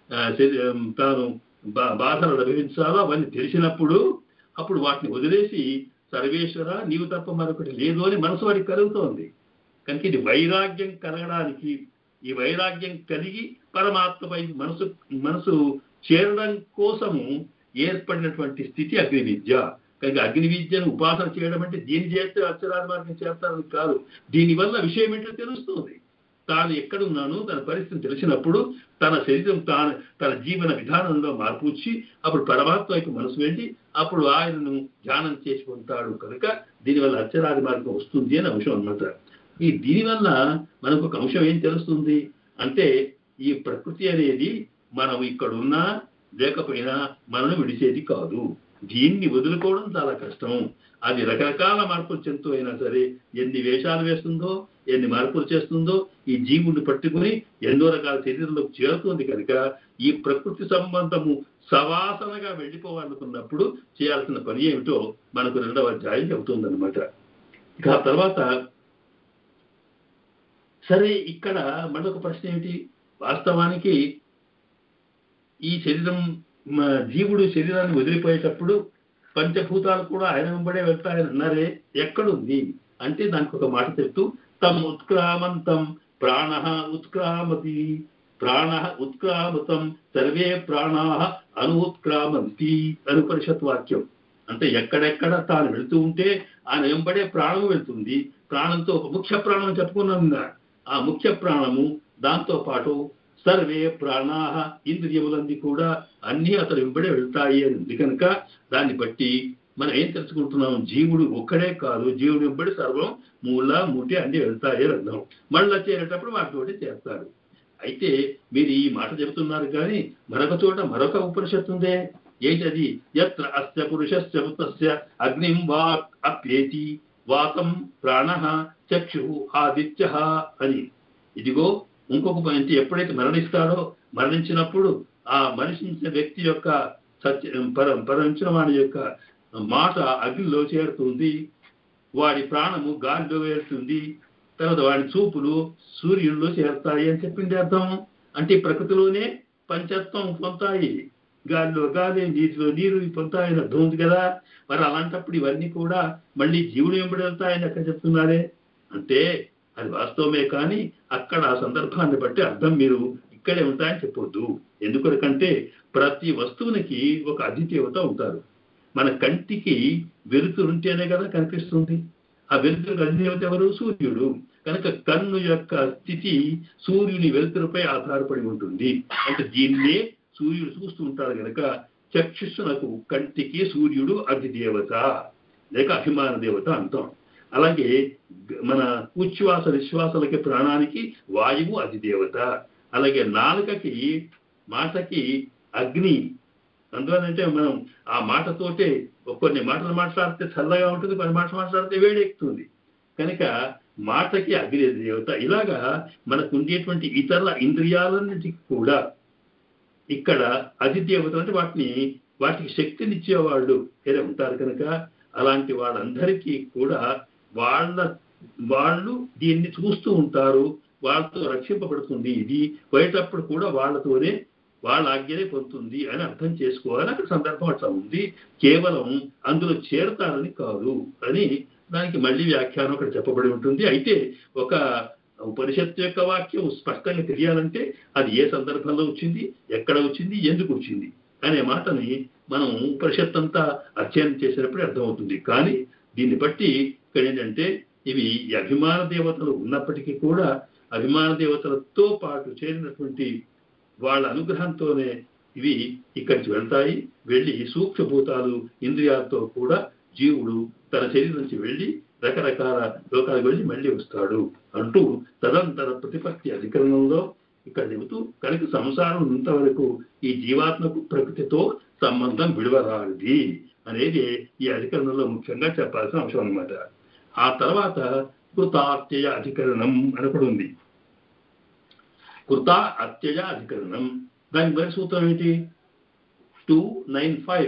తాను బాధలు అనుభవించాలో అవన్నీ తెలిసినప్పుడు అప్పుడు వాటిని వదిలేసి సర్వేశ్వర నీవు తప్ప మరొకటి లేదు అని మనసు వాడికి కలుగుతోంది. కనుక ఇది వైరాగ్యం కలగడానికి, ఈ వైరాగ్యం కలిగి పరమాత్మపై మనసు చేరడం కోసము ఏర్పడినటువంటి స్థితి అగ్ని విద్య. కనుక అగ్ని విద్యను ఉపాసన చేయడం అంటే దీన్ని చేస్తే అక్షరాది మార్గం చేస్తారని కాదు. దీనివల్ల విషయం ఏంటో తెలుస్తుంది. తాను ఎక్కడున్నాను తన పరిస్థితిని తెలిసినప్పుడు తన శరీరం తన జీవన విధానంలో మార్పు వచ్చి అప్పుడు పరమాత్మ వైపు మనసు వెళ్ళి అప్పుడు ఆయనను ధ్యానం చేసుకుంటాడు. కనుక దీనివల్ల అక్షరాది మార్గం వస్తుంది అని అంశం అన్నమాట. దీనివల్ల మనకు ఒక అంశం ఏం తెలుస్తుంది అంటే ఈ ప్రకృతి అనేది మనం ఇక్కడున్నా లేకపోయినా మనను విడిచేది కాదు. దీన్ని వదులుకోవడం చాలా కష్టం. అది రకరకాల మార్పులు చెందుతూ అయినా సరే ఎన్ని వేషాలు వేస్తుందో, ఎన్ని మార్పులు చేస్తుందో ఈ జీవుడిని పట్టుకుని ఎన్నో రకాల శరీరంలోకి చేరుతుంది. కనుక ఈ ప్రకృతి సంబంధము సవాసనగా వెళ్ళిపోవాలనుకున్నప్పుడు చేయాల్సిన పని ఏమిటో మనకు 2వ అధ్యాయం చెబుతుందన్నమాట. ఇక ఆ తర్వాత సరే ఇక్కడ మరొక ప్రశ్న ఏమిటి, వాస్తవానికి ఈ శరీరం జీవుడు శరీరాన్ని వదిలిపోయేటప్పుడు పంచభూతాలు కూడా ఆయన వెంబడే వెళ్తాయని అన్నారే, ఎక్కడుంది అంటే దానికి ఒక మాట చెప్తూ తమ్ ఉత్క్రామంతం ప్రాణ ఉత్క్రామతి ప్రాణ ఉత్క్రామతం సర్వే ప్రాణా అనుత్క్రామంతి అని ఉపనిషత్ వాక్యం. అంటే ఎక్కడెక్కడ తాను వెళుతూ ఉంటే ఆయన వెంబడే ప్రాణము వెళ్తుంది. ప్రాణంతో ఒక ముఖ్య ప్రాణం చెప్పుకున్నాం. ఆ ముఖ్య ప్రాణము దాంతో పాటు సర్వే ప్రాణా ఇంద్రియములన్నీ కూడా అన్నీ అతను వెంబడే వెళ్తాయి అని ఉంది. కనుక దాన్ని బట్టి మనం ఏం తెలుసుకుంటున్నాం, జీవుడు ఒక్కడే కాదు, జీవుడు వెంబడి సర్వం మూల మూటి అన్ని వెళ్తాయి అని అర్థం. మళ్ళా చేరేటప్పుడు వాటితోటి చేస్తారు. అయితే మీరు ఈ మాట చెబుతున్నారు కానీ మరొక చోట మరొక ఉపనిషత్తు ఉందే, ఏంటది, యత్ర అస్య పురుషస్య పుత్రస్య అగ్నిం వా అప్యేతి వాతం ప్రాణ చక్షు ఆదిత్య అని. ఇదిగో ఇంకొక పాయింట్, ఎప్పుడైతే మరణిస్తాడో మరణించినప్పుడు ఆ మరణించిన వ్యక్తి యొక్క మరణించిన వాడి యొక్క మాట అగ్నిలో చేరుతుంది, వాడి ప్రాణము గాలిలో వేరుతుంది, తర్వాత వాడి చూపులు సూర్యుల్లో చేరుతాయి అని చెప్పింది అర్థం. అంటే ప్రకృతిలోనే పంచత్వం పొందుతాయి. గాలిలో గాలి, నీటిలో నీరు పొందుతాయని అర్థం ఉంది కదా. మరి అలాంటప్పుడు ఇవన్నీ కూడా మళ్ళీ జీవుడు వెంబడి వెళ్తాయని అక్కడ చెప్తున్నారే. అంటే అది వాస్తవమే, కానీ అక్కడ ఆ సందర్భాన్ని బట్టి అర్థం మీరు ఇక్కడే ఉంటాయని చెప్పొద్దు. ఎందుకంటే ప్రతి వస్తువునికి ఒక అధిదేవత ఉంటారు. మన కంటికి వెలుతురు ఉంటేనే కదా కనిపిస్తుంది. ఆ వెలుతురు అధిదేవత ఎవరు? సూర్యుడు. కనుక కన్ను యొక్క స్థితి సూర్యుని వెలుతురుపై ఆధారపడి ఉంటుంది. అంటే దీన్నే సూర్యుడు చూస్తూ ఉంటాడు కనుక చక్షుస్సునకు, కంటికి సూర్యుడు అధిదేవత లేక అభిమాన దేవత అంటాం. అలాగే మన ఉచ్ఛ్వాస నిశ్వాసలకి, ప్రాణానికి వాయువు అధిదేవత. అలాగే నాలుకకి, మాటకి అగ్ని. అందువలంటే మనం ఆ మాటతోటే కొన్ని మాటలు మాట్లాడితే చల్లగా ఉంటుంది, కొన్ని మాటలు మాట్లాడితే వేడెక్కుతుంది. కనుక మాటకి అగ్ని దేవత. ఇలాగా మనకు ఉండేటువంటి ఇతర ఇంద్రియాలన్నిటికీ కూడా ఇక్కడ అధిదేవత అంటే వాటికి శక్తినిచ్చేవాళ్ళు ఏదో ఉంటారు. కనుక అలాంటి వాళ్ళందరికీ కూడా వాళ్ళు దీన్ని చూస్తూ ఉంటారు, వాళ్ళతో రక్షింపబడుతుంది. ఇది పోయేటప్పుడు కూడా వాళ్ళ ఆజ్ఞనే పొందుతుంది అని అర్థం చేసుకోవాలి. అక్కడ సందర్భం అట్లా ఉంది. కేవలం అందులో చేరతారని కాదు అని దానికి మళ్ళీ వ్యాఖ్యానం అక్కడ చెప్పబడి ఉంటుంది. అయితే ఒక ఉపనిషత్తు యొక్క వాక్యం స్పష్టంగా తెలియాలంటే అది ఏ సందర్భంలో వచ్చింది, ఎక్కడ వచ్చింది, ఎందుకు వచ్చింది అనే మాటని మనం ఉపనిషత్తు అంతా అధ్యయనం చేసినప్పుడే అర్థమవుతుంది. కానీ దీన్ని బట్టి ఇక్కడ ఏంటంటే ఇవి ఈ అభిమాన దేవతలు ఉన్నప్పటికీ కూడా అభిమాన దేవతలతో పాటు చేరినటువంటి వాళ్ళ అనుగ్రహంతోనే ఇవి ఇక్కడికి వెళ్తాయి. వెళ్ళి సూక్ష్మభూతాలు ఇంద్రియాలతో కూడా జీవుడు తన శరీరం నుంచి వెళ్ళి రకరకాల లోకాలకు వెళ్ళి మళ్ళీ వస్తాడు అంటూ తదంతర ప్రతిపత్తి అధికరణంలో ఇక్కడ చెబుతూ కనుక సంసారం ఉన్నంతవరకు ఈ జీవాత్మకు ప్రకృతితో సంబంధం విడవరాలిది అనేది ఈ అధికరణంలో ముఖ్యంగా చెప్పాల్సిన అంశం అన్నమాట. ఆ తర్వాత కృతాత్యయ అధికరణం అని కూడా ఉంది. కృత అత్యయ అధికరణం. దాని మొదటి సూత్రం ఏంటి? 295.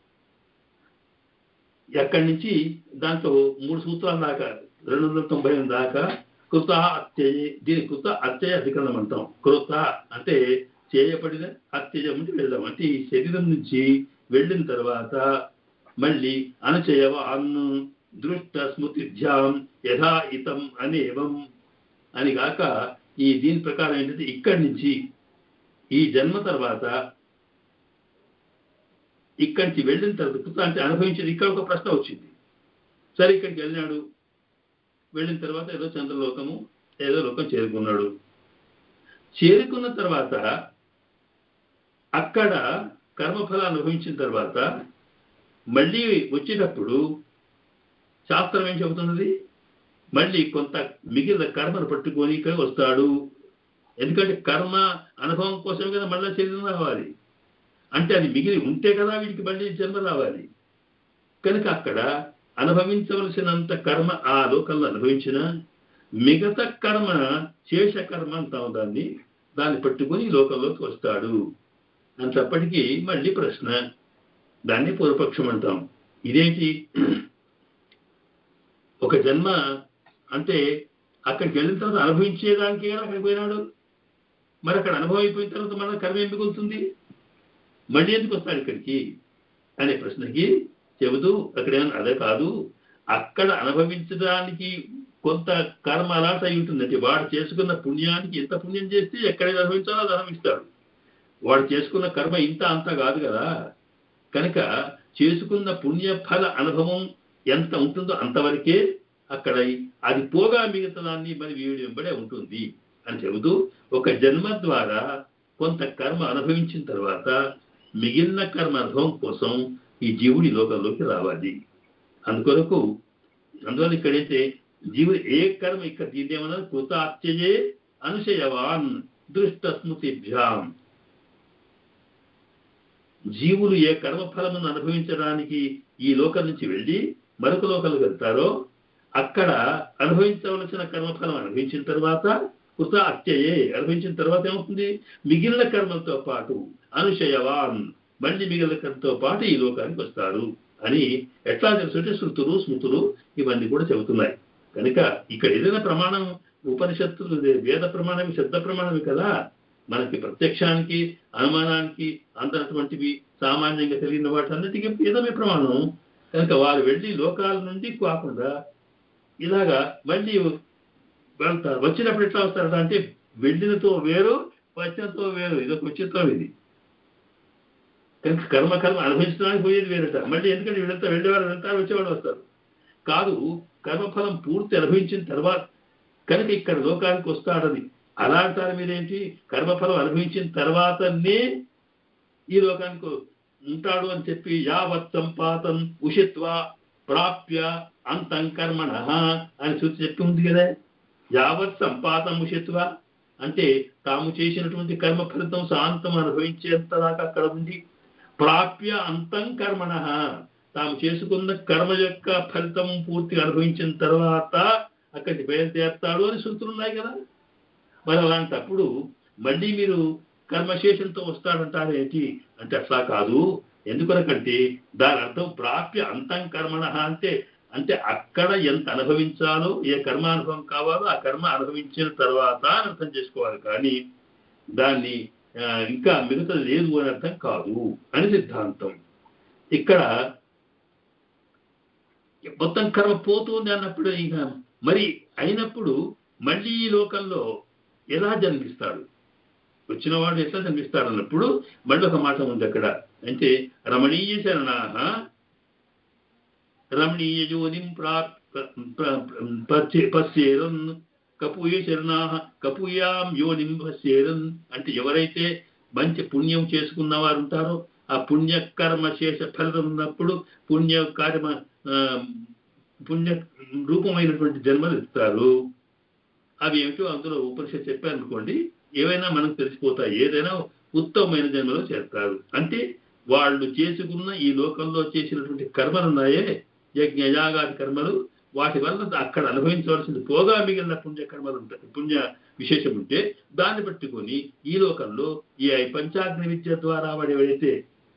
ఎక్కడి నుంచి దాంట్లో 3 సూత్రాల దాకా 298 దాకా కృత అత్యయ. దీని కృత అత్యయ అధికరణం అంటాం. కృత అంటే చేయబడిన, అత్యయం అంటే వెళ్ళడం. అంటే ఈ శరీరం నుంచి వెళ్ళిన తర్వాత మళ్ళీ అనుచయవాన్ దృష్ట స్మృతిభ్యాం యథా ఇతం అనేవం అని కాక దీని ప్రకారం ఏంటంటే ఇక్కడి నుంచి ఈ జన్మ తర్వాత ఇక్కడి నుంచి వెళ్ళిన తర్వాత అంటే అనుభవించేది. ఇక్కడ ఒక ప్రశ్న వచ్చింది. సరే ఇక్కడికి వెళ్ళినాడు, వెళ్ళిన తర్వాత ఏదో చంద్రలోకము ఏదో లోకం చేరుకున్నాడు. చేరుకున్న తర్వాత అక్కడ కర్మఫలాన్ని అనుభవించిన తర్వాత మళ్ళీ వచ్చేటప్పుడు శాస్త్రం ఏం చెబుతున్నది? మళ్ళీ కొంత మిగిలిన కర్మను పట్టుకొని ఇక్కడ వస్తాడు. ఎందుకంటే కర్మ అనుభవం కోసమే కదా మళ్ళీ శరీరం రావాలి. అంటే అది మిగిలి ఉంటే కదా వీడికి మళ్ళీ జన్మ రావాలి. కనుక అక్కడ అనుభవించవలసినంత కర్మ ఆ లోకంలో అనుభవించిన మిగతా కర్మ శేష కర్మ అంటాం దాన్ని పట్టుకొని లోకంలోకి వస్తాడు అంతప్పటికీ మళ్ళీ ప్రశ్న. దాన్ని పూర్వపక్షం అంటాం. ఇదేంటి? ఒక జన్మ అంటే అక్కడికి వెళ్ళిన తర్వాత అనుభవించేదానికి కదా అక్కడికి పోయినాడు. మరి అక్కడ అనుభవం అయిపోయిన తర్వాత మన కర్మ ఏం మిగులుతుంది? మళ్ళీ ఎందుకు వస్తాడు ఇక్కడికి అనే ప్రశ్నకి చెబుతూ అక్కడ అదే కాదు, అక్కడ అనుభవించడానికి కొంత కర్మ అలాంటి అయి ఉంటుందంటే వాడు చేసుకున్న పుణ్యానికి ఎంత పుణ్యం చేస్తే ఎక్కడైనా అనుభవించాలో అది అనుభవిస్తాడు. వాడు చేసుకున్న కర్మ ఇంత అంత కాదు కదా. కనుక చేసుకున్న పుణ్యఫల అనుభవం ఎంత ఉంటుందో అంతవరకే అక్కడ అది పోగా మిగతా దాన్ని మరి వీడి వెంబడే ఉంటుంది అని చెబుతూ ఒక జన్మ ద్వారా కొంత కర్మ అనుభవించిన తర్వాత మిగిలిన కర్మ అనుభవం కోసం ఈ జీవుడి లోకంలోకి రావాలి. అందువల్ల ఇక్కడైతే జీవుడు ఏ కర్మ ఇక్కడ దీన్నేమన్నా కృతాత్యయే అనుశయవాన్ దృష్ట స్మృతిభ్యాం. జీవులు ఏ కర్మఫలమును అనుభవించడానికి ఈ లోకం నుంచి వెళ్ళి మరొక లోకాలకు వెళ్తారో అక్కడ అనుభవించవలసిన కర్మఫలం అనుభవించిన తర్వాత కృత అత్యయే అనుభవించిన తర్వాత ఏమవుతుంది? మిగిలిన కర్మలతో పాటు అనుశయవాన్ మళ్ళీ మిగిలిన కర్మతో పాటు ఈ లోకానికి వస్తారు అని ఎట్లా తెలుసుంటే శృతులు స్మృతులు ఇవన్నీ కూడా చెబుతున్నాయి. కనుక ఇక్కడ ఏదైనా ప్రమాణం ఉపనిషత్తులు వేద ప్రమాణం శబ్ద ప్రమాణమే కదా. మనకి ప్రత్యక్షానికి అనుమానానికి అందనటువంటివి సామాన్యంగా తెలియని వాటన్నిటికీ వేదమే ప్రమాణం. కనుక వారు వెళ్ళి లోకాల నుండి కాకుండా ఇలాగా మళ్ళీ వెళ్తారు. వచ్చినప్పుడు ఎట్లా వస్తారట అంటే వెళ్ళినతో వేరు వచ్చినతో వేరు, ఇదొక విచిత్రం ఇది. కనుక కర్మ అనుభవించడానికి పోయేది వేరట. మళ్ళీ ఎందుకంటే వీళ్ళంతా వెళ్ళేవారు వెళ్తారు, వచ్చేవాళ్ళు వస్తారు కాదు. కర్మఫలం పూర్తి అనుభవించిన తర్వాత కనుక ఇక్కడ లోకానికి వస్తాడని అలా అంటారు మీరేంటి? కర్మఫలం అనుభవించిన తర్వాతనే ఈ లోకానికి ఉంటాడు అని చెప్పి యావత్ సంపాతం ఉషిత్వా ప్రాప్య అంతం కర్మణ అని శృతి చెప్పి ఉంది కదా. యావత్ సంపాతం ఉషిత్వా అంటే తాము చేసినటువంటి కర్మ ఫలితం శాంతం అనుభవించేంతదాకా అక్కడ ఉంది. ప్రాప్య అంతం కర్మణ తాము చేసుకున్న కర్మ యొక్క ఫలితం పూర్తి అనుభవించిన తర్వాత అక్కడికి బయలుదేరుతాడు అని శృతులు ఉన్నాయి కదా. మరి అలాంటప్పుడు మళ్ళీ మీరు కర్మశేషంతో వస్తాడంటారు ఏంటి అంటే అట్లా కాదు. ఎందుకనకంటే దాని అర్థం ప్రాప్య అంతం కర్మణ అంటే అంటే అక్కడ ఎంత అనుభవించాలో, ఏ కర్మ అనుభవం కావాలో ఆ కర్మ అనుభవించిన తర్వాత అని అర్థం చేసుకోవాలి. కానీ దాన్ని ఇంకా మిగతా లేదు అని అర్థం కాదు అని సిద్ధాంతం. ఇక్కడ మొత్తం కర్మ పోతుంది అన్నప్పుడు ఇంకా మరి అయినప్పుడు మళ్ళీ ఈ లోకంలో ఎలా జన్మిస్తాడు, వచ్చిన వాడు ఎట్లా జన్మిస్తాడు అన్నప్పుడు మళ్ళీ ఒక మాట ఉంది అక్కడ. అంటే రమణీయ శరణాహ రమణీయ యోనిం పశ్యేరన్ కపూయ శరణాహ కపూయాం యోనిం పశ్యేరన్ అంటే ఎవరైతే మంచి పుణ్యం చేసుకున్న వారు ఉంటారో ఆ పుణ్యకర్మ శేష ఫలితం ఉన్నప్పుడు పుణ్య రూపమైనటువంటి జన్మలు ఇస్తారు. అవి ఏమిటో అందులో ఉపనిషత్తు చెప్పారనుకోండి, ఏవైనా మనకు తెలిసిపోతాయి. ఏదైనా ఉత్తమమైన జన్మలో చేస్తారు. అంటే వాళ్ళు చేసుకున్న ఈ లోకంలో చేసినటువంటి కర్మలు ఉన్నాయే, యజ్ఞ యాగాది కర్మలు, వాటి వల్ల అక్కడ అనుభవించవలసింది పోగా మిగిలిన పుణ్యకర్మలు ఉంటాయి, పుణ్య విశేషం ఉంటే దాన్ని పట్టుకొని ఈ లోకంలో ఈ పంచాగ్ని విద్య ద్వారా వాడు ఎవరైతే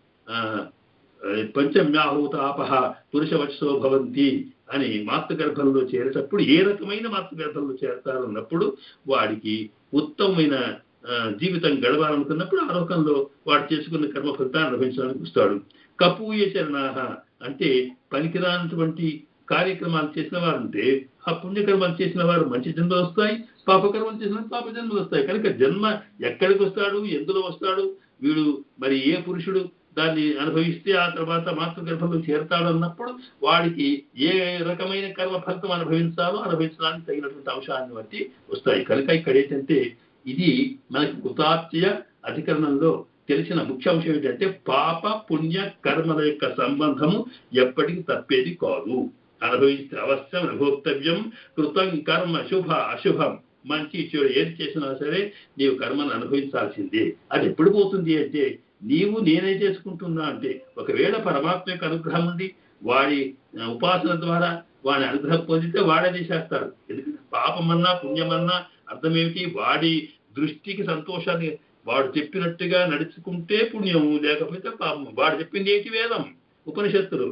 పంచమ్యాహూత ఆపహ పురుషవత్సో భవంతి అని మాతృగర్భంలో చేరేటప్పుడు ఏ రకమైన మాతృగర్భంలో చేరతారు అన్నప్పుడు వాడికి ఉత్తమమైన జీవితం గడవాలనుకున్నప్పుడు ఆ లోకంలో వాడు చేసుకున్న కర్మ ఫలితాన్ని అనుభవించడానికి వస్తాడు. కపూయ శరణాహ అంటే పనికిరానటువంటి కార్యక్రమాలు చేసిన వారు ఉంటే ఆ పుణ్యకర్మాలు చేసిన వారు మంచి జన్మలు వస్తాయి, పాపకర్మలు చేసిన పాప జన్మలు వస్తాయి. కనుక జన్మ ఎక్కడికి వస్తాడు, ఎందులో వస్తాడు, వీడు మరి ఏ పురుషుడు దాన్ని అనుభవిస్తే ఆ తర్వాత మాతృగర్భంలో చేరతాడు అన్నప్పుడు వాడికి ఏ రకమైన కర్మ ఫలితం అనుభవించాలో అనుభవించడానికి తగినటువంటి అంశాన్ని బట్టి వస్తాయి. కనుక ఇక్కడ ఏంటంటే ఇది మనకి కృతార్థ్య అధికరణంలో తెలిసిన ముఖ్య అంశం ఏంటంటే పాప పుణ్య కర్మల యొక్క సంబంధము ఎప్పటికీ తప్పేది కాదు. అనుభవిస్తే అవశ్యం అనుభోక్తవ్యం. కృతం కర్మ శుభ అశుభం మంచి చెడు ఏది చేసినా సరే నీవు కర్మను అనుభవించాల్సిందే. అది ఎప్పుడు పోతుంది అంటే నీవు నేనే చేసుకుంటున్నా అంటే ఒకవేళ పరమాత్మ యొక్క అనుగ్రహం ఉంది, వాడి ఉపాసన ద్వారా వాడి అనుగ్రహం పొందితే వాడే చేసేస్తాడు. ఎందుకంటే పాపమన్నా పుణ్యమన్నా అర్థం ఏమిటి? వాడి దృష్టికి సంతోషాన్ని వాడు చెప్పినట్టుగా నడుచుకుంటే పుణ్యము, లేకపోతే పాపము. వాడు చెప్పింది ఏంటి? వేదం ఉపనిషత్తులు,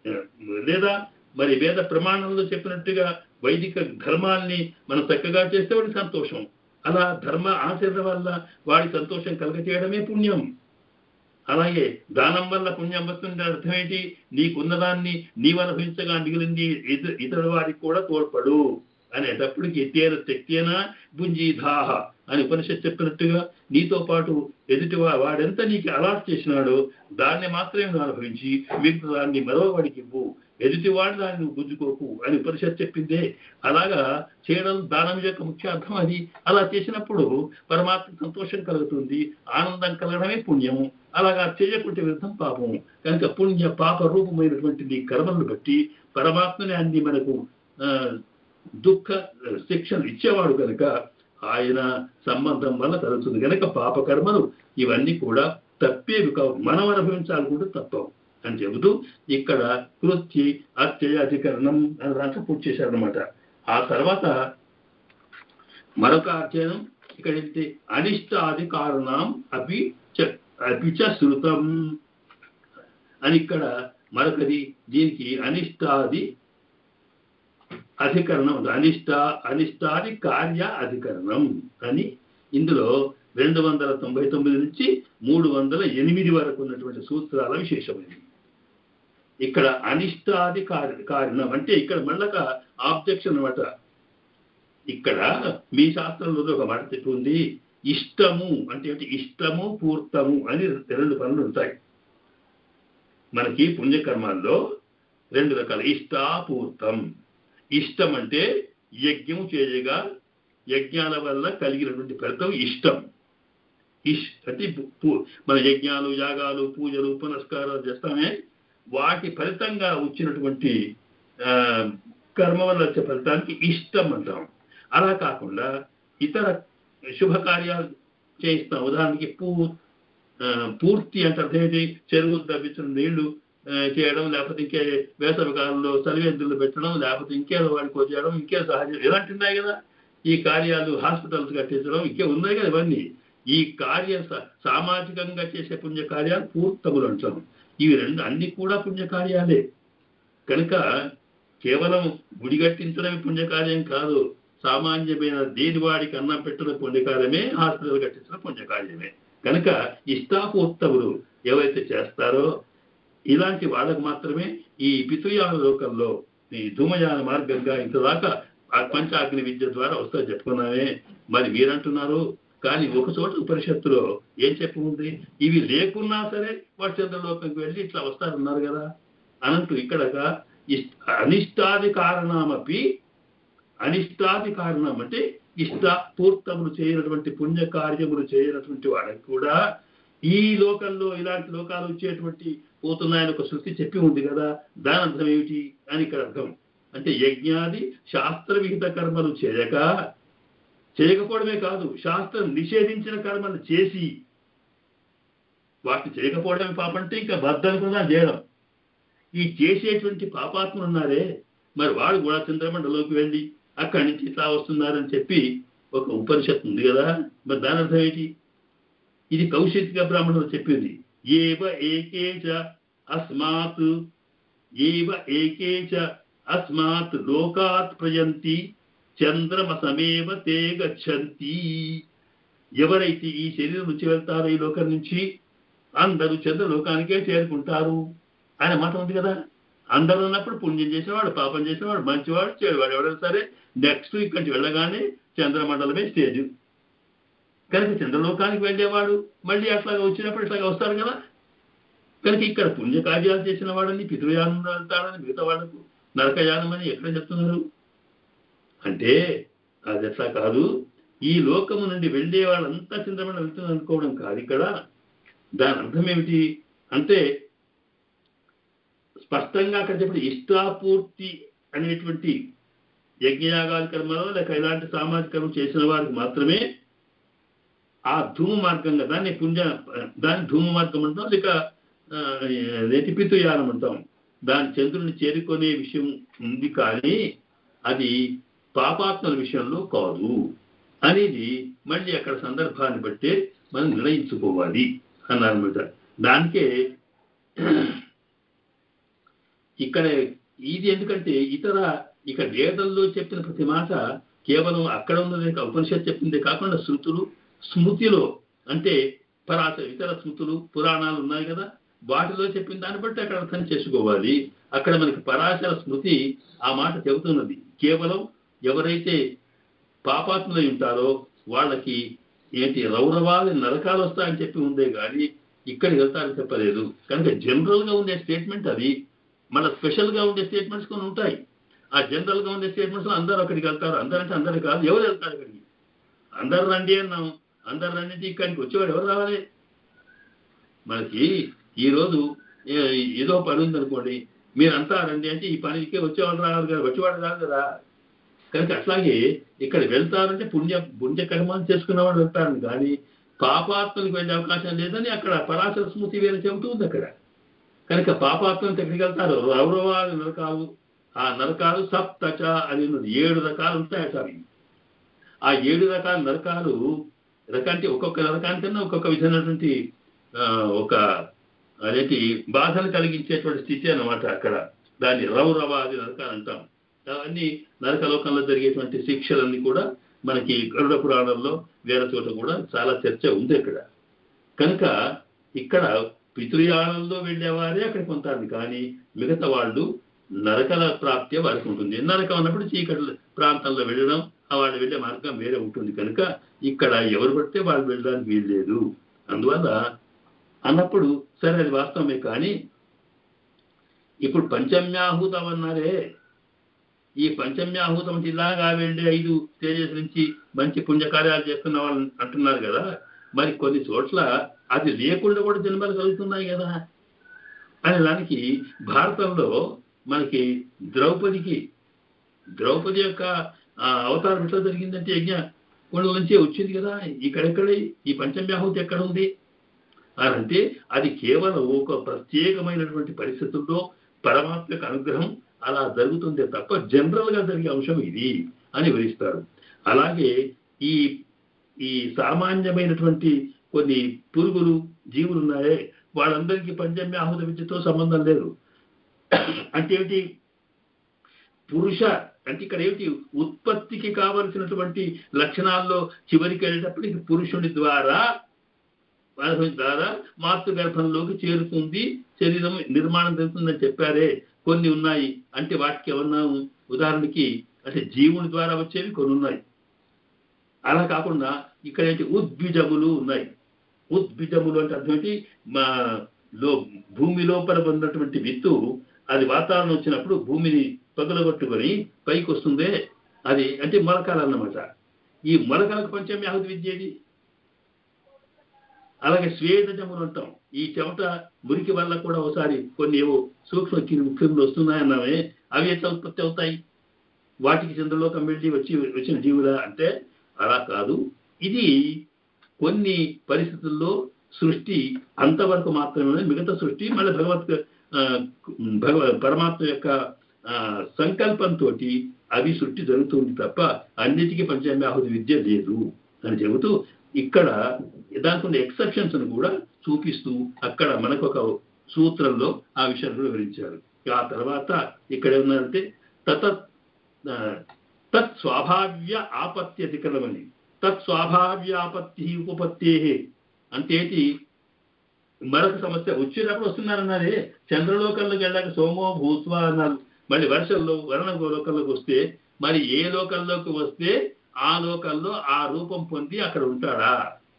లేదా మరి వేద ప్రమాణంలో చెప్పినట్టుగా వైదిక ధర్మాల్ని మనం చక్కగా చేస్తే వాడికి సంతోషం. అలా ధర్మ ఆచరణ వల్ల వాడి సంతోషం కలగచేయడమే పుణ్యం. అలాగే దానం వల్ల పుణ్యం వస్తుంది. అర్థం ఏంటి? నీకున్నదాన్ని నీవు అనుభవించగా మిగిలింది ఇతరుల వారికి కూడా తోడ్పడు అనేటప్పటికి తేన శక్తేనా భుంజీధాహ అని ఉపనిషత్తు చెప్పినట్టుగా నీతో పాటు ఎదుటి వాడెంత నీకు అలాట్ చేసినాడో దాన్ని మాత్రమే నువ్వు అనుభవించి మిగతా దాన్ని మరో వాడికి ఇవ్వు, ఎదుటివాడు దాన్ని నువ్వు గుంజుకోకు అని ఉపనిషత్తు చెప్పిందే. అలాగా చేయడం దానం యొక్క ముఖ్య అర్థం అది. అలా చేసినప్పుడు పరమాత్మ సంతోషం కలుగుతుంది, ఆనందం కలగడమే పుణ్యము. అలాగా చేయకుంటే విరుద్ధం పాపము. కనుక పుణ్య పాప రూపమైనటువంటి నీ కర్మలను బట్టి పరమాత్మని అన్ని మనకు దుఃఖ శిక్షను ఇచ్చేవాడు కనుక ఆయన సంబంధం వల్ల కలుగుతుంది. కనుక పాపకర్మలు ఇవన్నీ కూడా తప్పేవి కావు, మనం అనుభవించాలనుకుంటే తప్పవు అని చెబుతూ ఇక్కడ కృత్య అత్యయ అధికరణం అని దాంట్లో పూర్తి చేశారనమాట. ఆ తర్వాత మరొక అధ్యయనం ఇక్కడ ఏంటి? అనిష్టాది కారణం అపిచ శృతం అని ఇక్కడ మరొకది. దీనికి అనిష్టాది అధికరణం, అనిష్టాది కార్య అధికరణం అని. ఇందులో 299 నుంచి 308 వరకు ఉన్నటువంటి సూత్రాల విశేషమైనది. ఇక్కడ అనిష్టాది కారణం అంటే ఇక్కడ మళ్ళక ఆబ్జెక్షన్ అనమాట. ఇక్కడ మీ శాస్త్రంలో ఒక మాట చెప్పి ఉంది, ఇష్టము అంటే ఇష్టము పూర్తము అని 2 పనులు ఉంటాయి. మనకి పుణ్యకర్మాల్లో 2 రకాల ఇష్టాపూర్తం. ఇష్టం అంటే యజ్ఞము చేయగా యజ్ఞాల వల్ల కలిగినటువంటి ఫలితం ఇష్టం. అంటే మన యజ్ఞాలు, యాగాలు, పూజలు, పునస్కారాలు చేస్తామే, వాటి ఫలితంగా వచ్చినటువంటి కర్మ వల్ల వచ్చే ఫలితానికి ఇష్టం అంటాం. అలా కాకుండా ఇతర శుభకార్యాలు చేయిస్తాం. ఉదాహరణకి పూర్తి అంటే అర్థమేంటి, చెరువులు తవ్వించిన నీళ్లు చేయడం, లేకపోతే ఇంకే వేసవి కాలంలో చలివేందులు పెట్టడం, లేకపోతే ఇంకేదో వాడికి చేయడం, ఇంకే సహజం ఇలాంటి ఉన్నాయి కదా. ఈ కార్యాలు హాస్పిటల్స్ కట్టించడం, ఇంకే ఉన్నాయి కదా. ఇవన్నీ ఈ సామాజికంగా చేసే పుణ్యకార్యాలు పూర్తములు అంటాం. ఇవి 2 అన్ని కూడా పుణ్యకార్యాలే. కనుక కేవలం గుడి కట్టించడమే పుణ్యకార్యం కాదు, సామాన్యమైన దేనివాడికి అన్నం పెట్టడం పుణ్యకార్యమే, హాస్పిటల్ కట్టించడం పుణ్యకార్యమే. కనుక ఇష్టాపూర్తములు ఎవరైతే చేస్తారో ఇలాంటి వాళ్ళకు మాత్రమే ఈ పితృయాన లోకంలో ఈ ధూమయాన మార్గంగా ఇంతదాకా పంచాగ్ని విద్య ద్వారా వస్తాయి చెప్పుకున్నామే. మరి మీరంటున్నారు, కానీ ఒక చోట ఉపనిషత్తులో ఏం చెప్పి ఉంది, ఇవి లేకున్నా సరే వాడు చంద్రలోకంకి వెళ్ళి ఇట్లా వస్తారన్నారు కదా అనంటూ ఇక్కడగా అనిష్టాది కారణమపి, అనిష్టాది కారణం అంటే ఇష్టపూర్తములు చేయనటువంటి పుణ్యకార్యములు చేయనటువంటి వాళ్ళకి కూడా ఈ లోకంలో ఇలాంటి లోకాలు వచ్చేటువంటి పోతున్నాయని ఒక శృతి చెప్పి ఉంది కదా. దాని అర్థం ఏమిటి అని ఇక్కడ అర్థం. అంటే యజ్ఞాది శాస్త్ర విహిత కర్మలు చేయకపోవడమే కాదు, శాస్త్రం నిషేధించిన కర్మలు చేసి వాటిని చేయకపోవడమే పాపంటే ఇంకా బద్దనుకున్నా చేయడం. ఈ చేసేటువంటి పాపాత్ములు ఉన్నారే, మరి వాడు కూడా చంద్రమండలంలోకి వెళ్ళి అక్కడి నుంచి ఇట్లా వస్తున్నారని చెప్పి ఒక ఉపనిషత్తు ఉంది కదా. మరి దాని అర్థం ఏంటి? ఇది కౌశిక బ్రాహ్మణులు చెప్పింది. ఏవ ఏకేచ అస్మాత్ లోకాత్ ప్రయంతి చంద్రమసమేవ తే గచ్చంతి. ఎవరైతే ఈ శరీరం నుంచి వెళ్తారో ఈ లోకం నుంచి, అందరూ చంద్రలోకానికే చేరుకుంటారు అనే మాట ఉంది కదా. అందరూ ఉన్నప్పుడు పుణ్యం చేసేవాడు, పాపం చేసేవాడు, మంచివాడు, చెడువాడు ఎవరైనా సరే నెక్స్ట్ ఇక్కడి నుంచి వెళ్ళగానే చంద్రమండలమే స్టేజ్. కనుక చంద్రలోకానికి వెళ్ళేవాడు మళ్ళీ అట్లాగా వచ్చినప్పుడు ఇట్లాగా వస్తారు కదా. కనుక ఇక్కడ పుణ్యకార్యాలు చేసిన వాడని పితృయానం వెళ్తాడని మిగతా వాళ్ళకు నరకయానం అని ఎక్కడ చెప్తున్నారు అంటే అది ఎట్లా కాదు. ఈ లోకము నుండి వెళ్ళే వాళ్ళంతా చంద్రమండలం వెళ్తుంది అనుకోవడం కాదు ఇక్కడ. దాని అర్థం ఏమిటి అంటే స్పష్టంగా అక్కడ చెప్పి ఇష్టాపూర్తి అనేటువంటి యజ్ఞయాగాది కర్మలో లేక ఇలాంటి సామాజిక కర్మ చేసిన వారికి మాత్రమే ఆ ధూమ మార్గంగా దాన్ని ధూమ మార్గం అంటాం, లేక పితృయానం అంటాం. దాని చంద్రుని చేరుకునే విషయం ఉంది, కానీ అది పాపాత్మల విషయంలో కాదు అనేది మళ్ళీ అక్కడ సందర్భాన్ని బట్టే మనం నిర్ణయించుకోవాలి అన్నారన్నమాట. దానికే ఇక్కడ ఇది ఎందుకంటే ఇక వేదంలో చెప్పిన ప్రతి మాట కేవలం అక్కడ ఉన్నదే ఉపనిషత్తు చెప్పిందే కాకుండా శృతులు, స్మృతిలో అంటే ఇతర స్మృతులు, పురాణాలు ఉన్నాయి కదా, వాటిలో చెప్పిన దాన్ని బట్టి అక్కడ అర్థం చేసుకోవాలి. అక్కడ మనకి పరాశర స్మృతి ఆ మాట చెబుతున్నది. కేవలం ఎవరైతే పాపాత్ములై ఉంటారో వాళ్ళకి రౌరవాది నరకాలు వస్తాయని చెప్పి ఉందే కానీ ఇక్కడికి వెళ్తారని చెప్పలేదు. కనుక జనరల్ గా ఉండే స్టేట్మెంట్ అది. మన స్పెషల్ గా ఉండే స్టేట్మెంట్స్ కొన్ని ఉంటాయి. ఆ జనరల్ గా ఉండే స్టేట్మెంట్స్ లో అందరూ అక్కడికి వెళ్తారు. అందరంటే అందరు కాదు, ఎవరు వెళ్తారు అక్కడికి? అందరు రండి అన్నాం. అందరు రండి, ఇక్కడికి వచ్చేవాడు ఎవరు రావాలి? మనకి ఈరోజు ఏదో పని ఉందనుకోండి, మీరంతా రండి అంటే ఈ పనికి వచ్చేవాళ్ళు రావాలి కదా, వచ్చేవాడు కాదు కదా. కనుక అట్లాగే ఇక్కడ వెళ్తారంటే పుణ్య కర్మాలు చేసుకున్నవాడు వెళ్తారని కానీ పాపాత్మలకు వెళ్ళే అవకాశం లేదని అక్కడ పరాశర స్మృతి వేరే చెబుతుంది అక్కడ. కనుక పాపాత్మలు ఎక్కడికి వెళ్తారు? రౌరవాది నరకాలు. ఆ నరకాలు సప్తచ అని 7 రకాలు ఉంటాయట. అవి ఆ 7 రకాల నరకాలు రకంటే ఒక్కొక్క నరకానికన్నా ఒక్కొక్క విధమైనటువంటి ఒక బాధను కలిగించేటువంటి స్థితి అన్నమాట అక్కడ. దాన్ని రౌరవాది నరకాలు అంటాం. అవన్నీ నరకలోకంలో జరిగేటువంటి శిక్షలన్నీ కూడా మనకి గరుడ పురాణంలో వేరే చోట కూడా చాలా చర్చ ఉంది ఇక్కడ. కనుక ఇక్కడ పితృయానంలో వెళ్ళేవారే అక్కడికి పొందుతారు, కానీ మిగతా వాళ్ళు నరకల ప్రాప్తి వారికి ఉంటుంది. నరకం అన్నప్పుడు చీకటి ప్రాంతంలో వెళ్ళడం, వాళ్ళు వెళ్ళే మార్గం వేరే ఉంటుంది. కనుక ఇక్కడ ఎవరు పడితే వాళ్ళు వెళ్ళడానికి వీల్లేదు. అందువల్ల అన్నప్పుడు సరే అది వాస్తవమే, కానీ ఇప్పుడు పంచమ్యాహూతం అన్నారే, ఈ పంచమ్యాహూతం ఇలాగా వెళ్ళి 5 స్టేజెస్ నుంచి మంచి పుణ్యకార్యాలు చేస్తున్న వాళ్ళు అంటున్నారు కదా, మరి కొన్ని చోట్ల అది లేకుండా కూడా జన్మలు కలుగుతున్నాయి కదా. అనే దానికి భారతంలో మనకి ద్రౌపది యొక్క అవతారం ఎట్లా జరిగిందంటే యజ్ఞ కొండల నుంచే వచ్చింది కదా. ఇక్కడెక్కడ ఈ పంచమ్యాహూతి ఎక్కడ ఉంది అని అంటే అది కేవలం ఒక ప్రత్యేకమైనటువంటి పరిస్థితుల్లో పరమాత్మ యొక్క అనుగ్రహం అలా జరుగుతుందే తప్ప జనరల్ గా జరిగే అంశం ఇది అని వివరిస్తారు. అలాగే ఈ ఈ సామాన్యమైనటువంటి కొన్ని పురుగులు జీవులు ఉన్నాయే, వాళ్ళందరికీ పంచమ్యాహూత విద్యతో సంబంధం లేదు. అంటే ఏమిటి? పురుష అంటే ఇక్కడ ఏమిటి? ఉత్పత్తికి కావలసినటువంటి లక్షణాల్లో చివరికి వెళ్ళేటప్పటికి పురుషుడి ద్వారా మాతృగర్భంలోకి చేరుతుంది, శరీరం నిర్మాణం జరుగుతుందని చెప్పారే. కొన్ని ఉన్నాయి అంటే వాటికి ఏమన్నా ఉదాహరణకి అంటే జీవుని ద్వారా వచ్చేవి కొన్ని ఉన్నాయి. అలా కాకుండా ఇక్కడ ఏంటి? ఉద్బీజములు ఉన్నాయి. ఉద్బీజములు అంటే అర్థం ఏంటి? భూమి లోపల ఉన్నటువంటి విత్తు అది వాతావరణం వచ్చినప్పుడు భూమిని పగలగొట్టుకొని పైకి వస్తుందే, అది అంటే మొలకలు అన్నమాట. ఈ మొలకలకు పంచమ్యాహుతి విద్యేది. అలాగే స్వేదజములు అంటాం. ఈ చెమట మురికి వల్ల కూడా ఒకసారి కొన్ని ఏవో సూక్ష్మ క్రిములు వస్తున్నాయన్నామే, అవి ఎట్లా ఉత్పత్తి అవుతాయి? వాటికి చంద్రలోకం వెళ్ళి వచ్చిన జీవులా అంటే అలా కాదు. ఇది కొన్ని పరిస్థితుల్లో సృష్టి అంతవరకు మాత్రమే, మిగతా సృష్టి మళ్ళీ పరమాత్మ యొక్క సంకల్పంతో అవి సృష్టి జరుగుతుంది తప్ప అన్నిటికీ పంచమ్యాహుతి విద్య లేదు అని చెబుతూ ఇక్కడ దానికి ఉన్న ఎక్సెప్షన్స్ కూడా చూపిస్తూ అక్కడ మనకు ఒక సూత్రంలో ఆ విషయాన్ని కూడా వివరించారు. ఆ తర్వాత ఇక్కడ ఏమన్నారంటే తత్ స్వాభావ్య ఆపత్తి అధికరణమని. తత్ స్వాభావ్య ఆపత్తి ఉపపత్తే అంటే ఏంటి? మరొక సమస్య వచ్చేటప్పుడు వస్తున్నారన్నారే, చంద్రలోకంలోకి వెళ్ళాక సోమో భూత్వా అన్నారు. మళ్ళీ వర్షంలో వర్ణ లోకంలోకి వస్తే మరి ఏ లోకంలోకి వస్తే ఆ లోకంలో ఆ రూపం పొంది అక్కడ ఉంటాడా?